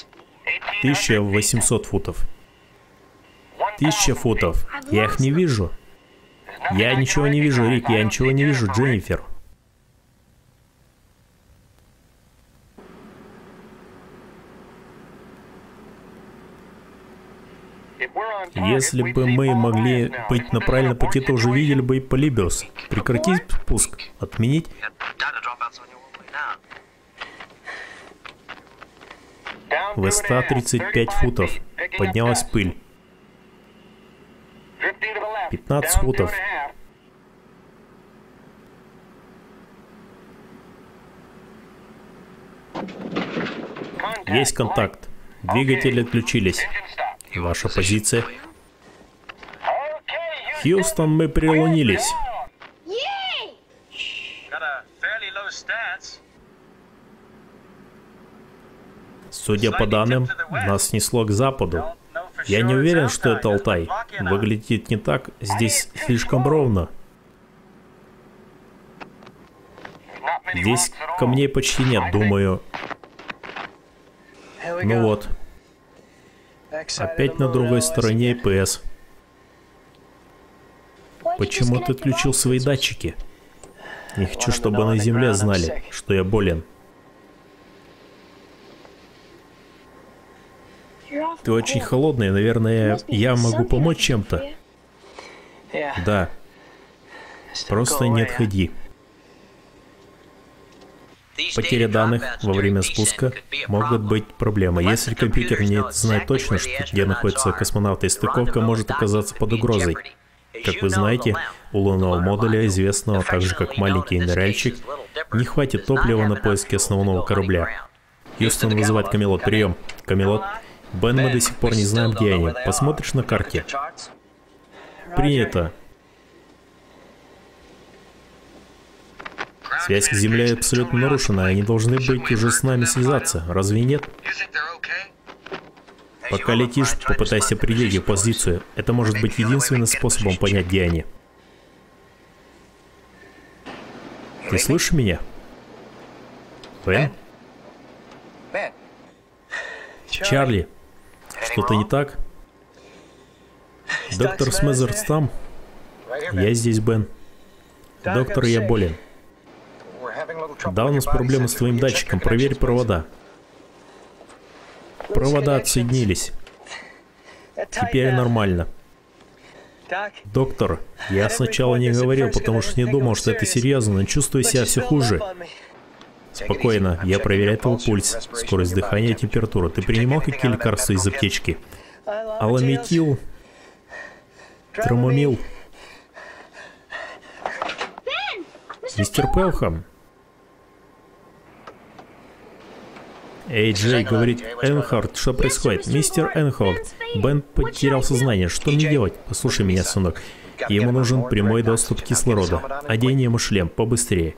1800 футов. 1000 футов. Я их не вижу. Я ничего не вижу, Рик. Я ничего не вижу, Дженнифер. Если бы мы могли быть на правильном пути, то уже видели бы и Полибиус. Прекратить спуск. Отменить. Высота 35 футов. Поднялась пыль. 15 футов. Есть контакт. Двигатели отключились. Ваша позиция? Хьюстон, мы прилунились. Судя по данным, нас снесло к западу. Я не уверен, что это Алтай. Выглядит не так. Здесь слишком ровно. Здесь камней почти нет, думаю. Ну вот. Опять на другой стороне ИПС. Почему ты отключил свои датчики? Не хочу, чтобы на земле знали, что я болен. Ты очень холодный, наверное, я могу помочь чем-то? Да. Просто не отходи. Потеря данных во время спуска могут быть проблемой. Если компьютер не знает точно, где находятся космонавты, стыковка может оказаться под угрозой. Как вы знаете, у лунного модуля, известного также как маленький ныряльщик, не хватит топлива на поиски основного корабля. Хьюстон вызывает Камелот. Прием. Камелот. Бен, мы до сих пор не знаем, где они. Посмотришь на карте? Принято. Связь с Землей абсолютно нарушена. Они должны быть уже с нами связаться. Разве нет? Пока летишь, попытайся определить их позицию. Это может быть единственным способом понять, где они. Ты слышишь меня? Бен? Чарли, что-то не так? Доктор Смезерс там? Я здесь, Бен. Доктор, я болен. Да, у нас проблемы с твоим датчиком. Проверь провода. Провода отсоединились. Теперь нормально. Доктор, я сначала не говорил, потому что не думал, что это серьезно, но чувствую себя все хуже. Спокойно, я проверяю твой пульс, скорость дыхания, температуру. Ты принимал какие лекарства из аптечки? Аламетил, тромомил. Мистер Пелхам. Эй, Джей, говорит Энхард, что происходит? Мистер Энхард, Бен потерял сознание. Что мне делать? Послушай меня, сынок. Ему нужен прямой доступ кислорода. Одень ему шлем, побыстрее.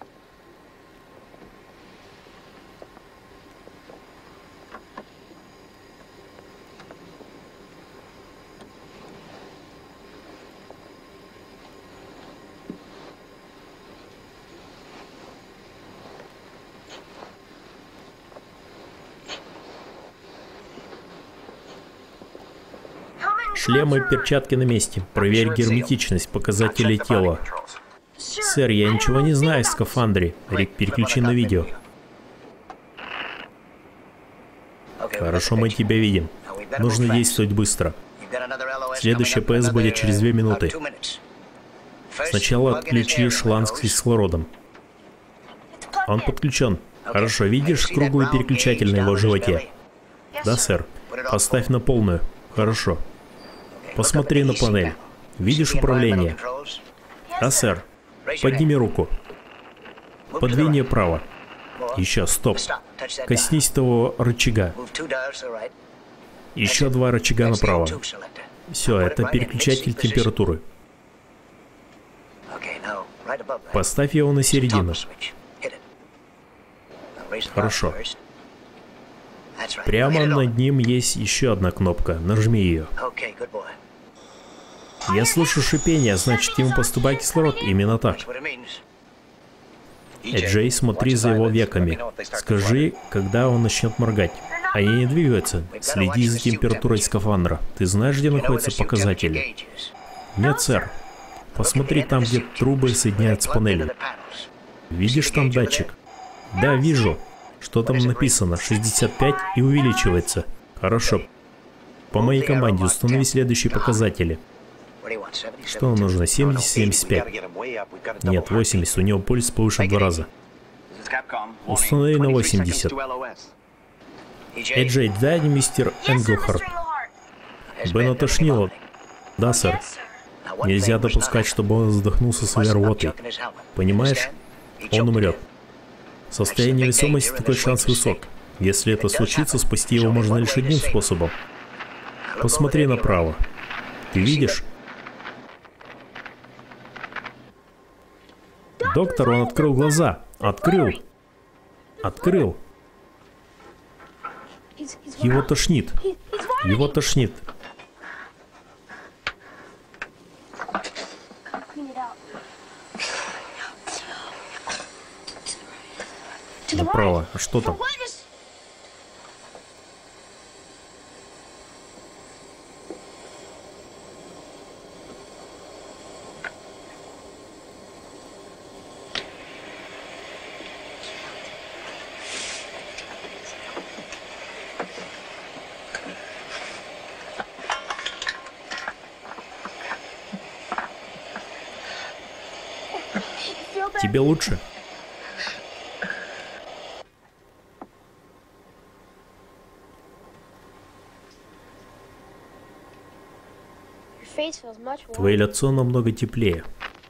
Шлемы и перчатки на месте. Проверь герметичность, показатели тела. Сэр, я ничего не знаю о скафандре. Рик, переключи на видео. Хорошо, мы тебя видим. Нужно действовать быстро. Следующий ПС будет через 2 минуты. Сначала отключи шланг с кислородом. Он подключен. Хорошо, видишь круглый переключатель на его животе? Да, сэр. Поставь на полную. Хорошо. Посмотри на панель. Видишь управление? Да, сэр. Подними руку. Подвинь ее вправо. Еще, стоп. Коснись того рычага. Еще 2 рычага направо. Все, это переключатель температуры. Поставь его на середину. Хорошо. Прямо над ним есть еще одна кнопка. Нажми ее. Я слышу шипение, значит, ему поступает кислород. Именно так. Джей, смотри за его веками. Скажи, когда он начнет моргать. Они не двигаются. Следи за температурой скафандра. Ты знаешь, где находятся показатели? Нет, сэр. Посмотри там, где трубы соединяются с панелью. Видишь там датчик? Да, вижу. Что там написано? 65 и увеличивается. Хорошо. По моей команде установи следующие показатели. Что нам нужно? 70, 75. Нет, 80. У него пульс повышен в 2 раза. Установи на 80. Джей, дай мистер Энглхарт. Бена тошнило. Да, сэр. Нельзя допускать, чтобы он задохнулся своей рвотой. Понимаешь? Он умрет. Состояние невесомости такой шанс высок. Если это случится, спасти его можно лишь одним способом. Посмотри направо. Ты видишь? Доктор, он открыл глаза. Открыл. Открыл. Его тошнит. Его тошнит. Направо. А что там? Тебе лучше? Твое лицо намного теплее.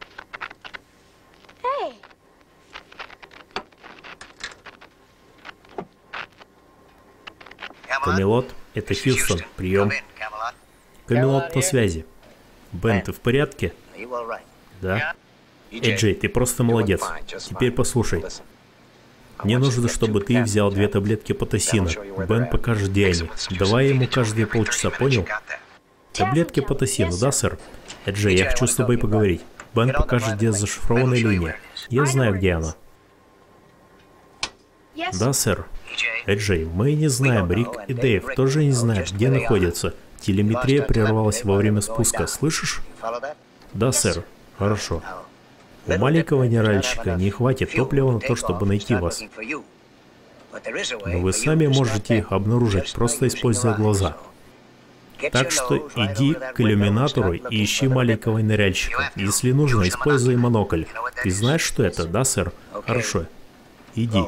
Камелот, это Хьюстон. Прием. Камелот на связи. Бен, ты в порядке? Да. Джей, ты просто молодец. Теперь послушай. Мне нужно, чтобы ты взял 2 таблетки потасина. Бен покажет, где они. Давай ему каждые полчаса, понял? Таблетки потасина, да, сэр? Джей, я хочу с тобой поговорить. Бен покажет, где зашифрованная линия. Я знаю, где она. Да, сэр. Джей, мы не знаем, Рик и Дэйв тоже не знают, где находятся. Телеметрия прервалась во время спуска, слышишь? Да, сэр. Хорошо. У маленького ныряльщика не хватит топлива на то, чтобы найти вас. Но вы сами можете их обнаружить, просто используя глаза. Так что иди к иллюминатору и ищи маленького ныряльщика. Если нужно, используй монокль. Ты знаешь, что это, да, сэр? Хорошо. Иди.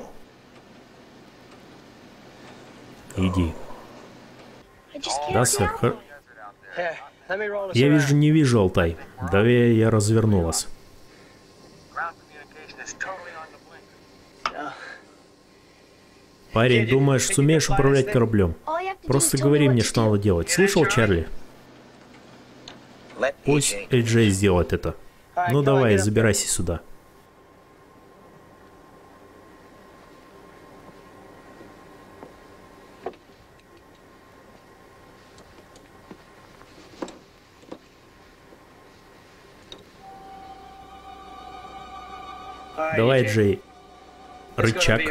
Иди. Да, сэр. Я вижу, не вижу, Алтай. Давай я разверну вас. Парень, думаешь, сумеешь управлять кораблем? Просто говори мне, что надо делать. Слышал, Чарли? Пусть Джей сделает это. Ну давай, забирайся сюда. Давай, Джей. Рычаг.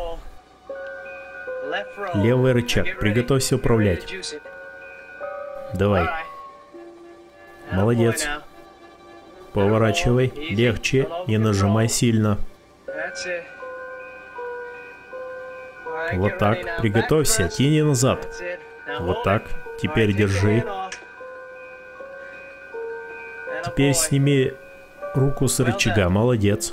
Левый рычаг. Приготовься управлять. Давай. Молодец. Поворачивай. Легче. Не нажимай сильно. Вот так. Приготовься. Тяни назад. Вот так. Теперь держи. Теперь сними руку с рычага. Молодец.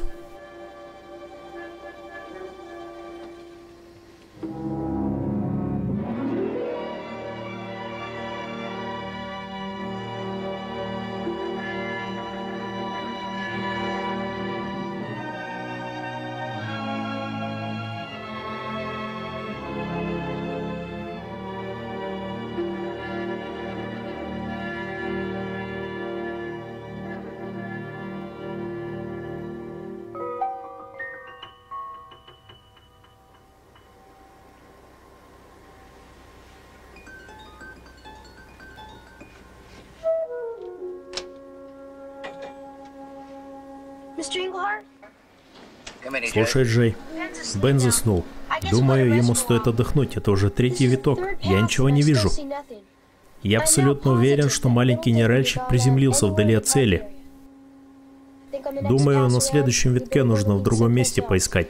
Слушай, Джей, Бен заснул. Думаю, ему стоит отдохнуть. Это уже третий виток. Я ничего не вижу. Я абсолютно уверен, что маленький нейральщик приземлился вдали от цели. Думаю, на следующем витке нужно в другом месте поискать.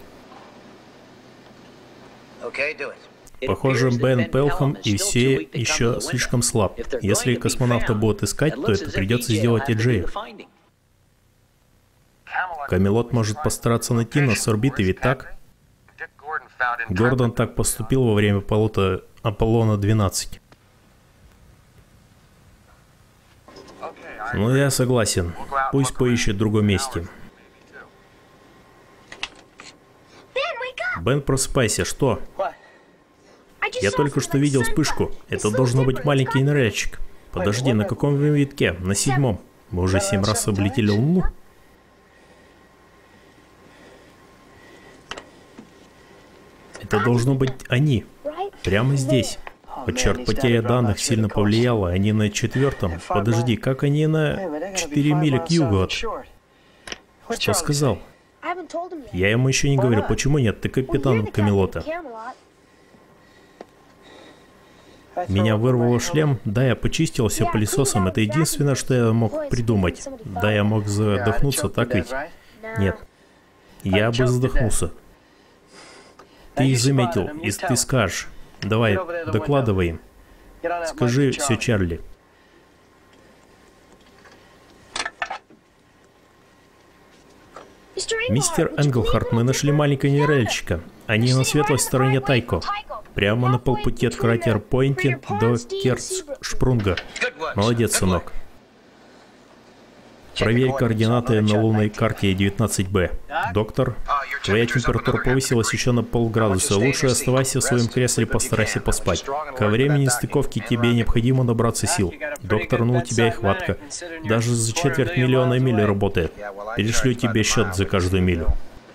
Похоже, Бен Пелхам и все еще слишком слаб. Если космонавты будут искать, то это придется сделать и Джею. Камелот может постараться найти нас с орбиты, ведь так? Гордон так поступил во время полета Аполлона-12. Ну, я согласен. Пусть поищет в другом месте. Бен, просыпайся. Что? Я только что видел вспышку. Это должно быть маленький ныряльщик. Подожди, на каком витке? На 7-м. Мы уже 7 раз облетели Луну. Это должно быть они. Прямо здесь. О, черт, потеря данных сильно повлияла. Они на 4-м. Подожди, как они на 4 мили к югу от... Что сказал? Я ему еще не говорю. Почему нет? Ты капитан Камелота. Меня вырвало шлем. Да, я почистил все пылесосом. Это единственное, что я мог придумать. Да, я мог задохнуться, так ведь? Нет. Я бы задохнулся. Ты их заметил, и ты скажешь. Давай, докладывай им. Скажи все Чарли. Мистер Энглхарт, мы нашли маленького нейральщика. Они на светлой стороне Тайко. Прямо на полпути от кратера Пойнти до Керцшпрунга. Молодец, сынок. Проверь координаты на лунной карте 19Б. Доктор, твоя температура повысилась еще на полградуса. Лучше оставайся в своем кресле, постарайся поспать. Ко времени стыковки тебе необходимо набраться сил. Доктор, ну у тебя и хватка. Даже за 250 000 миль работает. Перешлю тебе счет за каждую милю.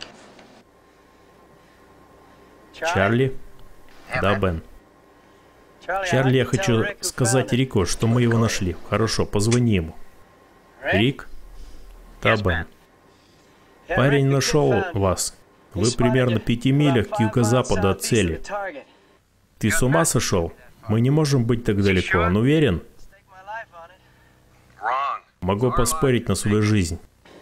Чарли? Да, Бен. Чарли, я хочу сказать Рику, что мы его нашли. Хорошо, позвони ему. Рик? Да, Бен. Парень нашел вас. Вы примерно в 5 милях к юго-западу от цели. Ты с ума сошел? Мы не можем быть так далеко, он уверен? Могу поспорить на свою жизнь.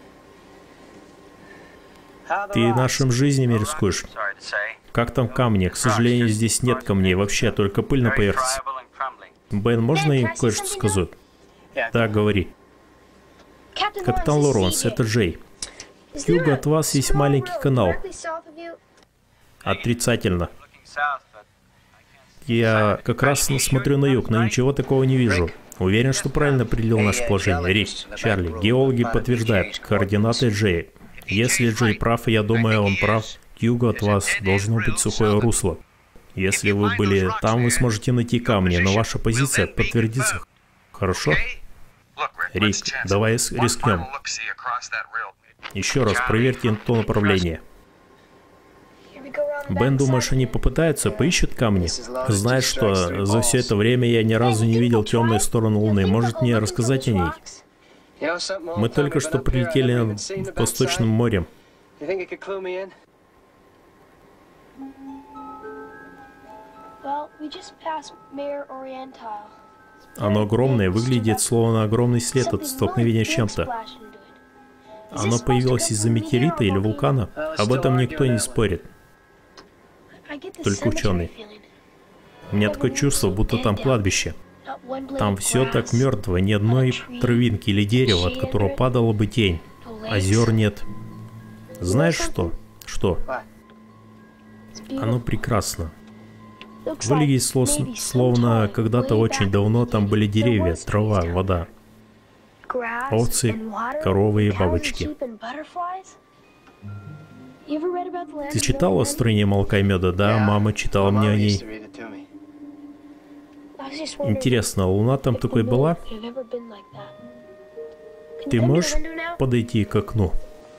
Ты нашим жизнями рискуешь. Как там камни? К сожалению, здесь нет камней. Вообще, только пыль на поверхности. Бен, можно им кое-что сказать? Да, говори. Капитан Лоуренс, это Джей. К югу от вас есть маленький канал. Отрицательно. Я как раз смотрю на юг, но ничего такого не вижу. Уверен, что правильно определил наше положение. Рик, Чарли, геологи подтверждают координаты Джея. Если Джей прав, и я думаю, он прав, к югу от вас должно быть сухое русло. Если вы были там, вы сможете найти камни, но ваша позиция подтвердится. Хорошо? Рик, давай рискнем. Еще раз проверьте то направление. Бен, думаешь, они попытаются, поищут камни? Знаешь что, за все это время я ни разу не видел темную сторону Луны. Может мне рассказать о ней? Мы только что прилетели в Восточном море. Оно огромное, выглядит словно огромный след от столкновения с чем-то. Оно появилось из-за метеорита или вулкана? Об этом никто не спорит. Только ученые. У меня такое чувство, будто там кладбище. Там все так мертво, ни одной травинки или дерева, от которого падала бы тень. Озер нет. Знаешь что? Что? Оно прекрасно. Выглядит словно когда-то очень давно там были деревья, трава, вода, овцы, коровы и бабочки. Ты читала о стране молока и меда? Да, мама читала мне о ней. Интересно, Луна там такой была? Ты можешь подойти к окну?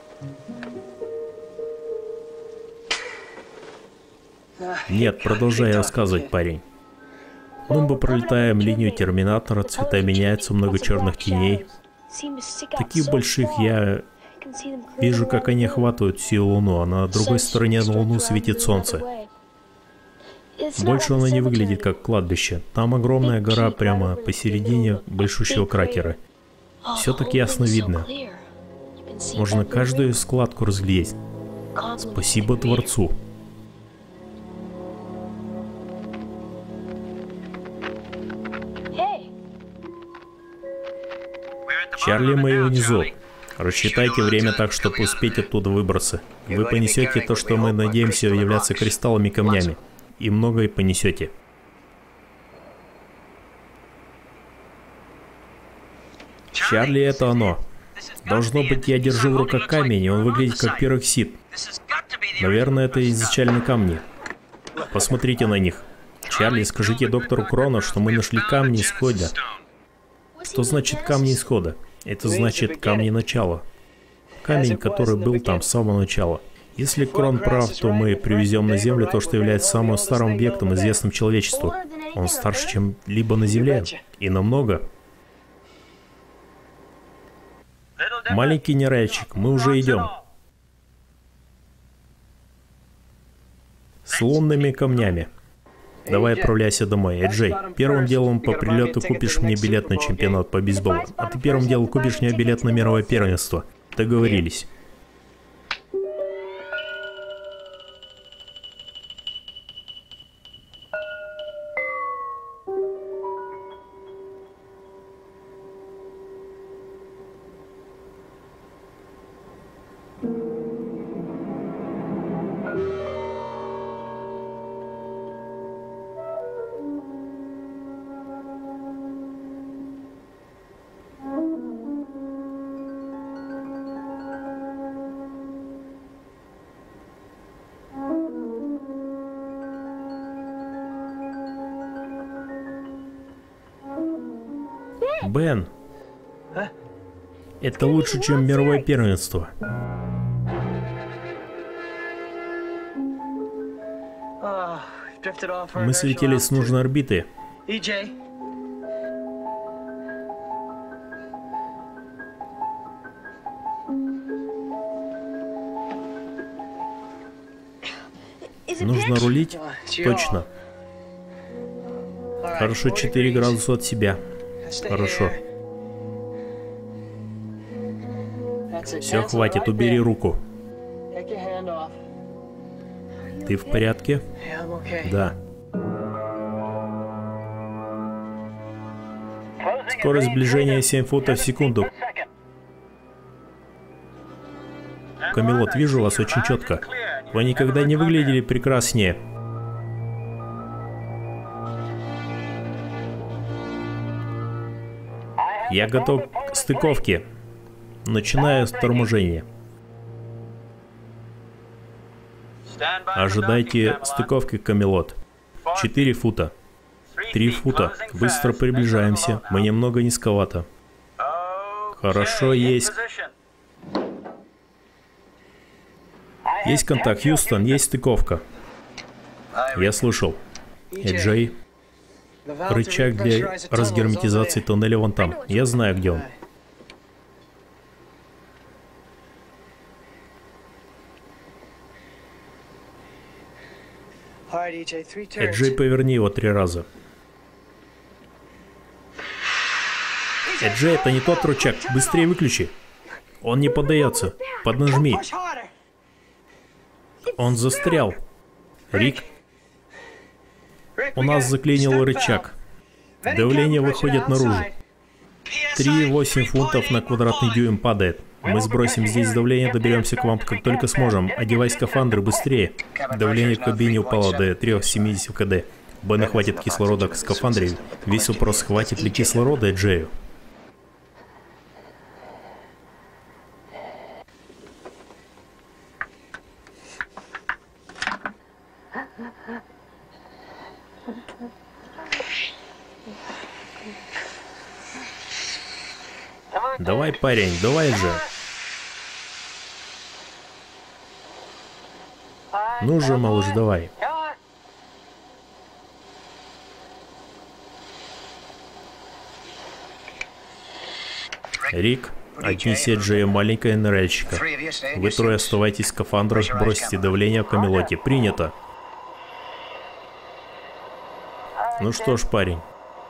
Нет, продолжай рассказывать, парень. Мы пролетаем линию терминатора, цвета меняются, много черных теней. Таких больших я Вижу, как они охватывают всю Луну, а на другой стороне на Луну светит Солнце. Больше оно не выглядит как кладбище. Там огромная гора прямо посередине большущего кракера. Все так ясно видно. Можно каждую складку разглядеть. Спасибо Творцу. Чарли, мы внизу. Рассчитайте время так, чтобы успеть оттуда выбраться. Вы понесете то, что мы надеемся являться кристаллами камнями. И многое понесете. Чарли, это оно. Должно быть, я держу в руках камень, и он выглядит как пероксид. Наверное, это изначально камни. Посмотрите на них. Чарли, скажите доктору Крону, что мы нашли камни исхода. Что значит камни исхода? Это значит камни начала. Камень, который был там с самого начала. Если Крон прав, то мы привезем на Землю то, что является самым старым объектом, известным человечеству. Он старше, чем либо на Земле. И намного. Маленький нерайчик, мы уже идем. С лунными камнями. Давай отправляйся домой. Джей, первым делом по прилету купишь мне билет на чемпионат по бейсболу. А ты первым делом купишь мне билет на мировое первенство. Договорились. Бен, это лучше, чем мировое первенство. Мы слетели с нужной орбиты. Нужно рулить? Точно. Хорошо, 4 градуса от себя. Хорошо. Все, хватит, убери руку. Ты в порядке? Да. Скорость сближения 7 футов в секунду. Камелот, вижу вас очень четко. Вы никогда не выглядели прекраснее. Я готов к стыковке. Начинаю с торможения. Ожидайте стыковки, Камелот. 4 фута. 3 фута. Быстро приближаемся. Мы немного низковато. Хорошо, есть. Есть контакт, Хьюстон, есть стыковка. Я слышал. Джей. Рычаг для разгерметизации тоннеля вон там. Я знаю, где он. Джей, поверни его 3 раза. Джей, это не тот рычаг. Быстрее выключи. Он не поддается. Поднажми. Он застрял. Рик. У нас заклинил рычаг. Давление выходит наружу. 3,8 фунтов на квадратный дюйм падает. Мы сбросим здесь давление, доберемся к вам как только сможем. Одевай скафандры быстрее. Давление в кабине упало до 3,70 кд. Бена, хватит кислорода к скафандре. Весь вопрос, хватит ли кислорода Джею. Давай, парень, давай же. Ну же, малыш, давай. Рик, Отнеси Джея маленькая ныряльщика. Вы трое оставайтесь в скафандрах, бросите давление в Камелоте. Принято. Ну что ж, парень.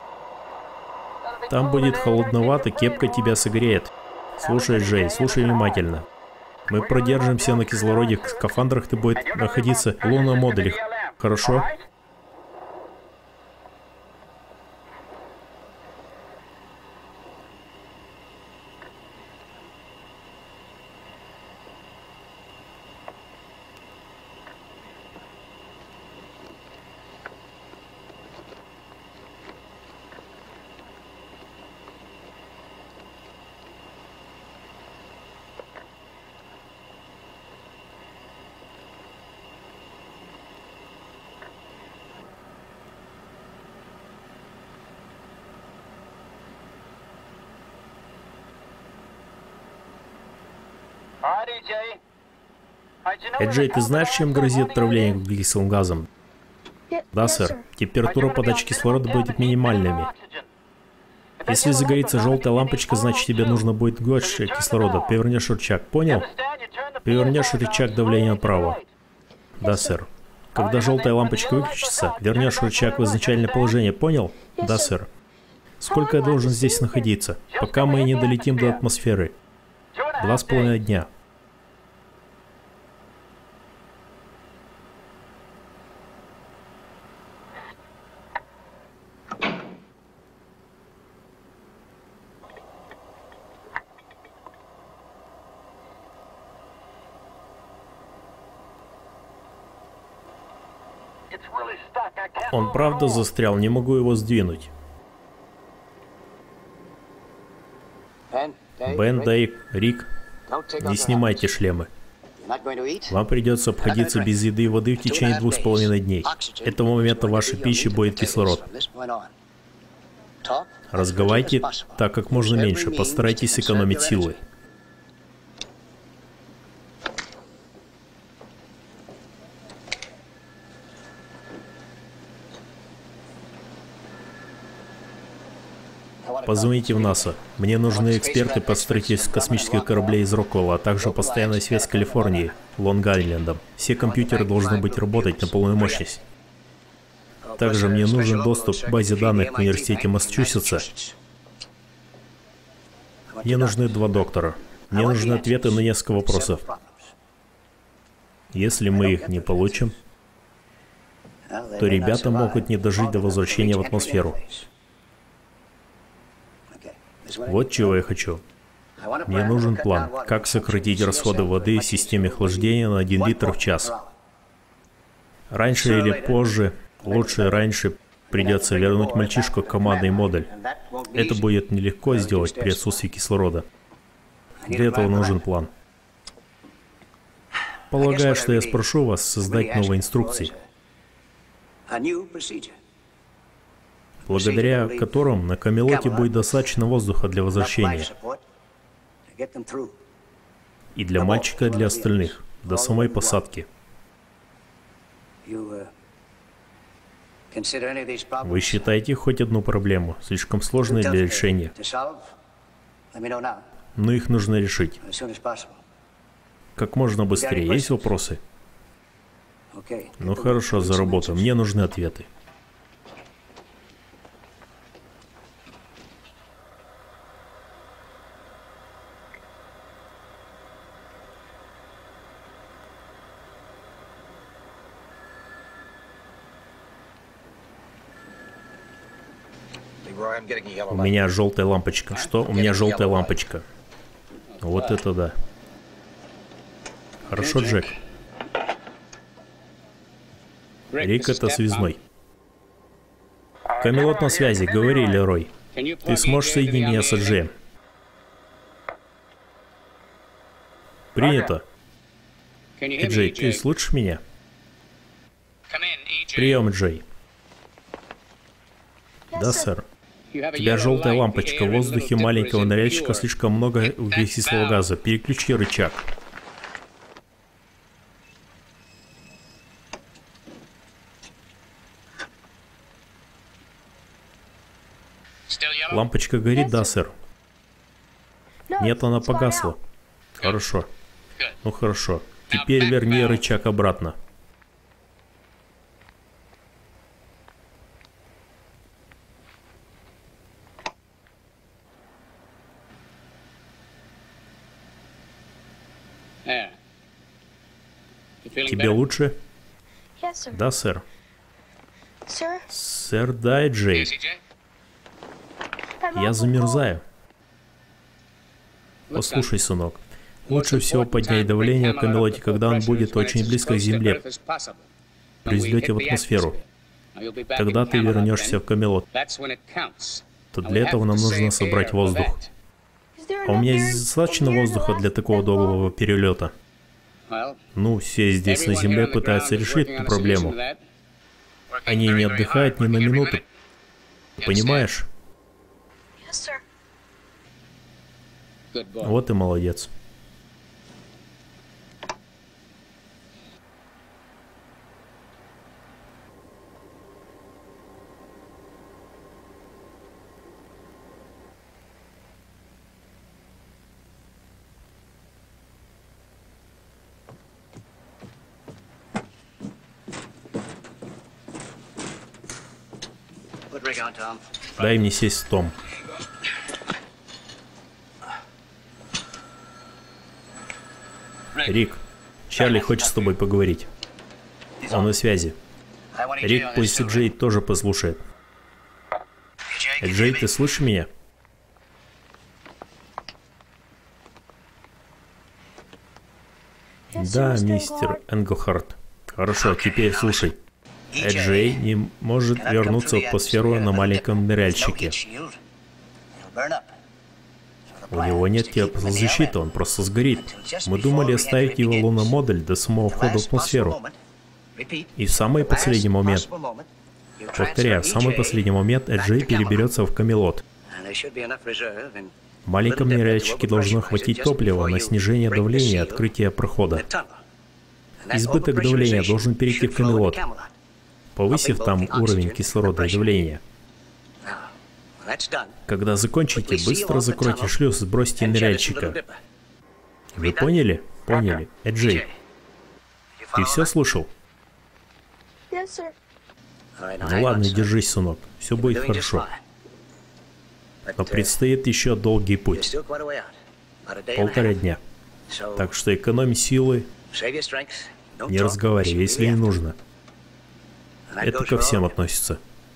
Там будет холодновато, кепка тебя согреет. Слушай, Джей, слушай внимательно. Мы продержимся на кислороде, в скафандрах ты будешь находиться в лунном модуле. Хорошо? Джей, ты знаешь, чем грозит отравление углекислым газом? Да, сэр. Температура подачи кислорода будет минимальными. Если загорится желтая лампочка, значит тебе нужно будет больше кислорода. Повернешь рычаг, понял? Повернешь рычаг давления направо. Да, сэр. Когда желтая лампочка выключится, вернешь рычаг в изначальное положение, понял? Да, сэр. Сколько я должен здесь находиться, пока мы не долетим до атмосферы? 2,5 дня. Он правда застрял, не могу его сдвинуть. Бен, Дейв, Рик, не снимайте шлемы. Вам придется обходиться без еды и воды в течение 2,5 дней. Этого момента в вашей пище будет кислород. Разговаривайте так как можно меньше, постарайтесь экономить силы. Позвоните в НАСА. Мне нужны эксперты по строительству космических кораблей из Роквелла, а также постоянная связь с Калифорнией, Лонг-Айлендом. Все компьютеры должны быть работать на полную мощность. Также мне нужен доступ к базе данных в университете Массачусетса. Мне нужны 2 доктора. Мне нужны ответы на несколько вопросов. Если мы их не получим, то ребята могут не дожить до возвращения в атмосферу. Вот чего я хочу. Мне нужен план, как сократить расходы воды в системе охлаждения на 1 литр в час. Раньше или позже, лучше раньше, придется вернуть мальчишку в командный модуль. Это будет нелегко сделать при отсутствии кислорода. Для этого нужен план. Полагаю, что я спрошу вас создать новые инструкции, благодаря которым на Камелоте будет достаточно воздуха для возвращения. И для мальчика, и для остальных, до самой посадки. Вы считаете хоть одну проблему слишком сложной для решения? Но их нужно решить. Как можно быстрее. Есть вопросы? Ну хорошо, за работу. Мне нужны ответы. У меня желтая лампочка. Что? У меня желтая лампочка. Вот это да. Хорошо, Джек. Рик, это связной. Камелот на связи. Говори, Лерой. Ты сможешь соединить меня с Джеем? Принято. Джей, ты слышишь меня? Прием, Джей. Да, сэр. У тебя желтая лампочка. В воздухе маленького ныряльщика слишком много углекислого газа. Переключи рычаг. Лампочка горит, да, сэр. Нет, она погасла. Хорошо. Ну хорошо. Теперь верни рычаг обратно. Тебе лучше? Да, сэр. Сэр, да, Джей. Я замерзаю. Послушай, сынок. Лучше всего поднять давление в Камелоте, когда он будет очень близко к земле, при взлете в атмосферу. Тогда ты вернешься в Камелот. То для этого нам нужно собрать воздух. А у меня достаточно воздуха для такого долгого перелета? Ну, все здесь на земле пытаются решить эту проблему. Они не отдыхают ни на минуту. Понимаешь? Вот и молодец. Дай мне сесть, Том. Рик, Чарли хочет с тобой поговорить. Он на связи. Рик, пусть Джей тоже послушает. Джей, ты слышишь меня? Да, мистер Энглхарт. Хорошо, теперь слушай. Джей не может вернуться в атмосферу на маленьком ныряльщике. У него нет теплозащиты, он просто сгорит. Мы думали оставить его луномодуль до самого входа в атмосферу. И в самый последний момент, повторяю, в самый последний момент Джей переберется в Камелот. В маленьком ныряльщике должно хватить топлива на снижение давления и открытие прохода. Избыток давления должен перейти в Камелот, повысив там уровень кислорода и давления. Когда закончите, быстро закройте шлюз, сбросьте ныряльщика. Вы поняли? Поняли. Джей, ты все слушал? Ну ладно, держись, сынок. Все будет хорошо. Но предстоит еще долгий путь. 1,5 дня. Так что экономь силы, не разговаривай, если не нужно. Это ко всем относится.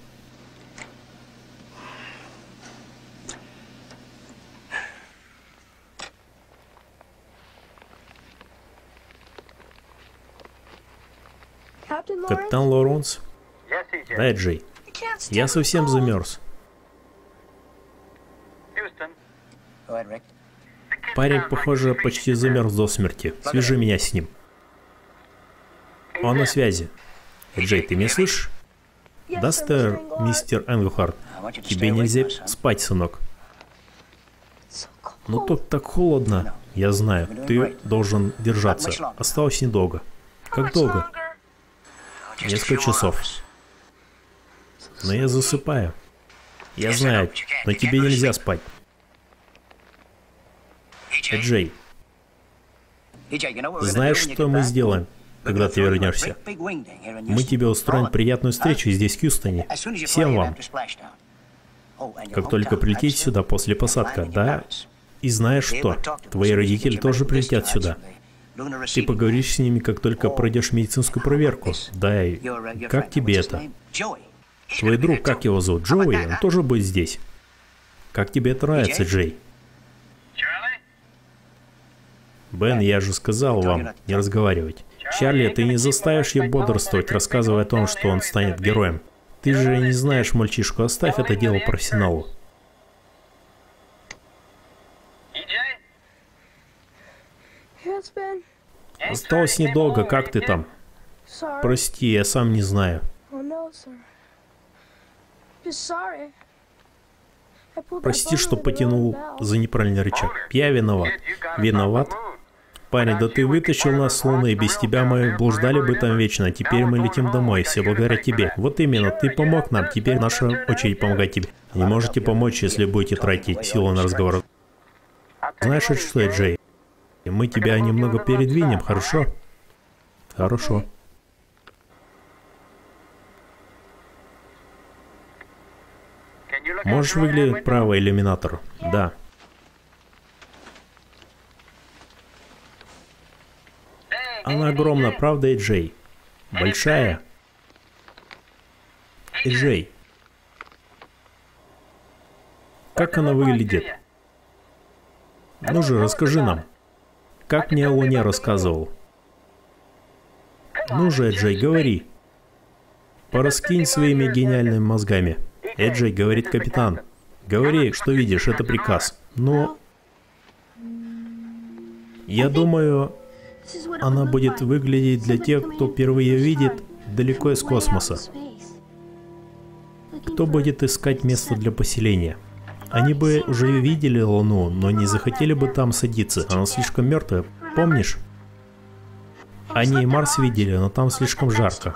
Капитан Лоуренс? Да, Джей. Я совсем замерз. Парень, похоже, почти замерз до смерти. Свяжи меня с ним. Он на связи. Джей, ты меня слышишь? Да, сэр, мистер Энглхарт. Тебе нельзя спать, сынок. Ну тут так холодно. Я знаю. Ты должен держаться. Осталось недолго. Как долго? Несколько часов. Но я засыпаю. Я знаю, но тебе нельзя спать. Джей, знаешь, что мы сделаем, когда ты вернешься? Мы тебе устроим приятную встречу здесь, в Хьюстоне. Всем вам. Как только прилетите сюда после посадки, да? И знаешь что? Твои родители тоже прилетят сюда. Ты поговоришь с ними, как только пройдешь медицинскую проверку. Да, и как тебе это? Твой друг, как его зовут? Джоуи? Он тоже будет здесь. Как тебе это нравится, Джей? Бен, я же сказал вам не разговаривать. Чарли, ты не заставишь его бодрствовать, рассказывая о том, что он станет героем. Ты же не знаешь мальчишку, оставь это дело профессионалу. Осталось недолго, как ты там? Прости, я сам не знаю. Прости, что потянул за неправильный рычаг. Я виноват. Виноват? Парень, да ты вытащил нас с Луны, без тебя мы блуждали бы там вечно. Теперь мы летим домой, все благодаря тебе. Вот именно, ты помог нам, теперь наша очередь помогать тебе. Не можете помочь, если будете тратить силу на разговор. Знаешь что, Джей? Мы тебя немного передвинем, хорошо? Хорошо. Можешь выглядеть в правый иллюминатор? Да. Она огромна, правда, Джей? Большая? Джей. Как она выглядит? Ну же, расскажи нам. Как мне о Луне рассказывал. Ну же, Джей, говори. Пораскинь своими гениальными мозгами. Джей, говорит капитан. Говори, что видишь, это приказ. Но... Я думаю, она будет выглядеть для тех, кто впервые видит далеко из космоса. Кто будет искать место для поселения? Они бы уже видели Луну, но не захотели бы там садиться. Она слишком мертвая, помнишь? Они и Марс видели, но там слишком жарко.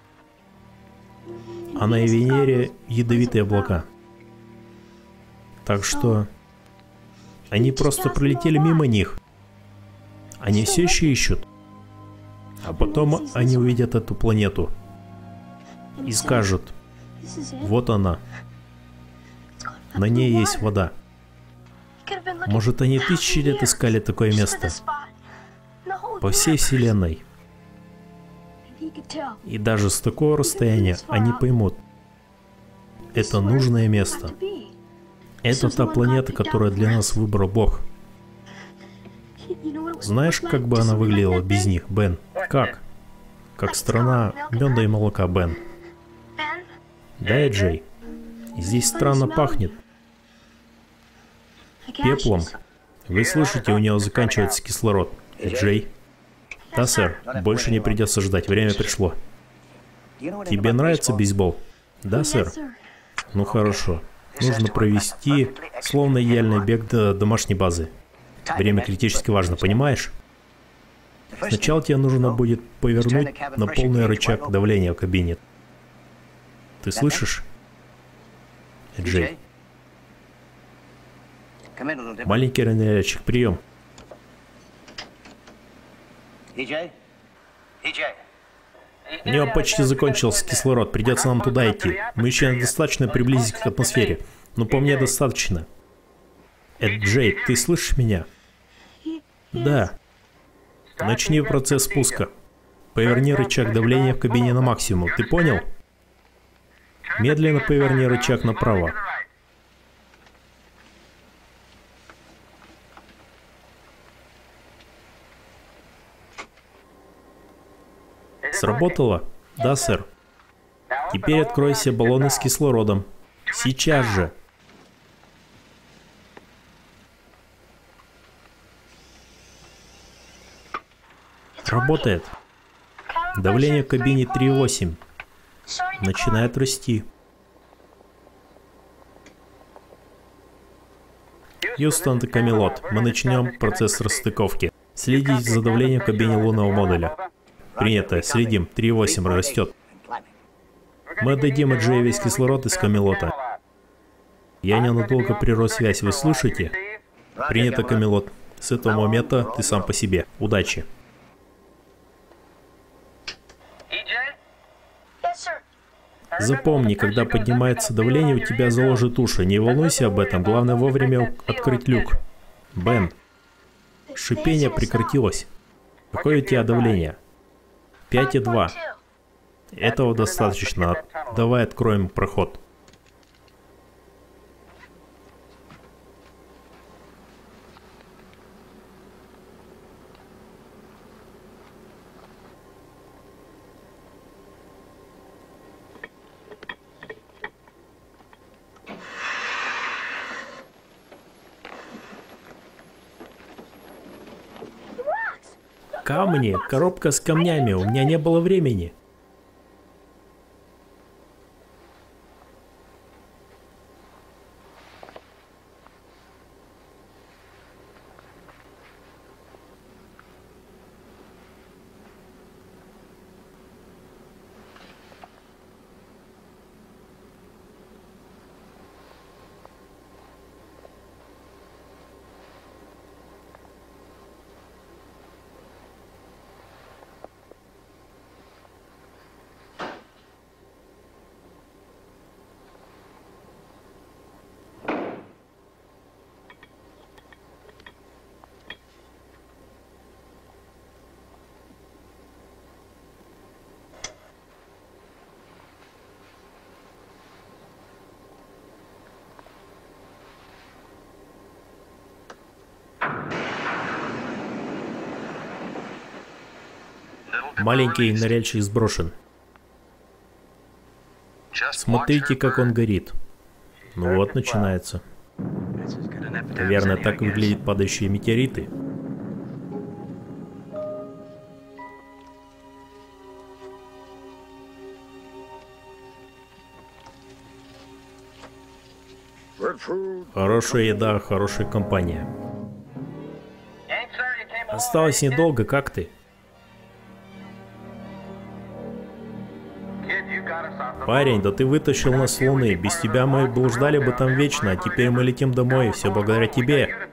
А на Венере ядовитые облака. Так что... Они просто пролетели мимо них. Они все еще ищут. А потом они увидят эту планету. И скажут: вот она. На ней есть вода. Может, они тысячи лет искали такое место. По всей Вселенной. И даже с такого расстояния они поймут. Это нужное место. Это та планета, которая для нас выбрал Бог. Знаешь, как бы она выглядела без них, Бен? Как? Как страна меда и молока, Бен. Да, Джей? Здесь странно пахнет. Пеплом. Вы слышите, у него заканчивается кислород. Джей? Да, сэр. Больше не придется ждать. Время пришло. Тебе нравится бейсбол? Да, сэр. Ну хорошо. Нужно провести словно идеальный бег до домашней базы. Время критически важно, понимаешь? Сначала тебе нужно будет повернуть на полный рычаг давления в кабине. Ты слышишь? Джей. Маленький ранильщик, прием. У него почти закончился кислород, придется нам туда идти. Мы еще недостаточно приблизились к атмосфере. Но по мне достаточно. Джей, ты слышишь меня? Да. Начни процесс спуска. Поверни рычаг давления в кабине на максимум. Ты понял? Медленно поверни рычаг направо. Сработало? Да, сэр. Теперь откройся баллоны с кислородом. Сейчас же. Работает. Давление в кабине 3,8. Начинает расти. Хьюстон и Камелот, мы начнем процесс расстыковки. Следите за давлением в кабине лунного модуля. Принято, следим. 3,8 растет. Мы отдадим Джею весь кислород из Камелота. Я ненадолго прерву связь, вы слышите? Принято, Камелот. С этого момента ты сам по себе. Удачи. Запомни, когда поднимается давление, у тебя заложит уши. Не волнуйся об этом, главное вовремя открыть люк. Бен, шипение прекратилось. Какое у тебя давление? 5,2. Этого достаточно. Давай откроем проход. Камни, коробка с камнями, у меня не было времени. Маленький ныряльщик сброшен. Смотрите, как он горит. Ну вот, начинается. Наверное, так выглядят падающие метеориты. Хорошая еда, хорошая компания. Осталось недолго, как ты? Парень, да ты вытащил нас с Луны. Без тебя мы блуждали бы там вечно, а теперь мы летим домой. Все благодаря тебе.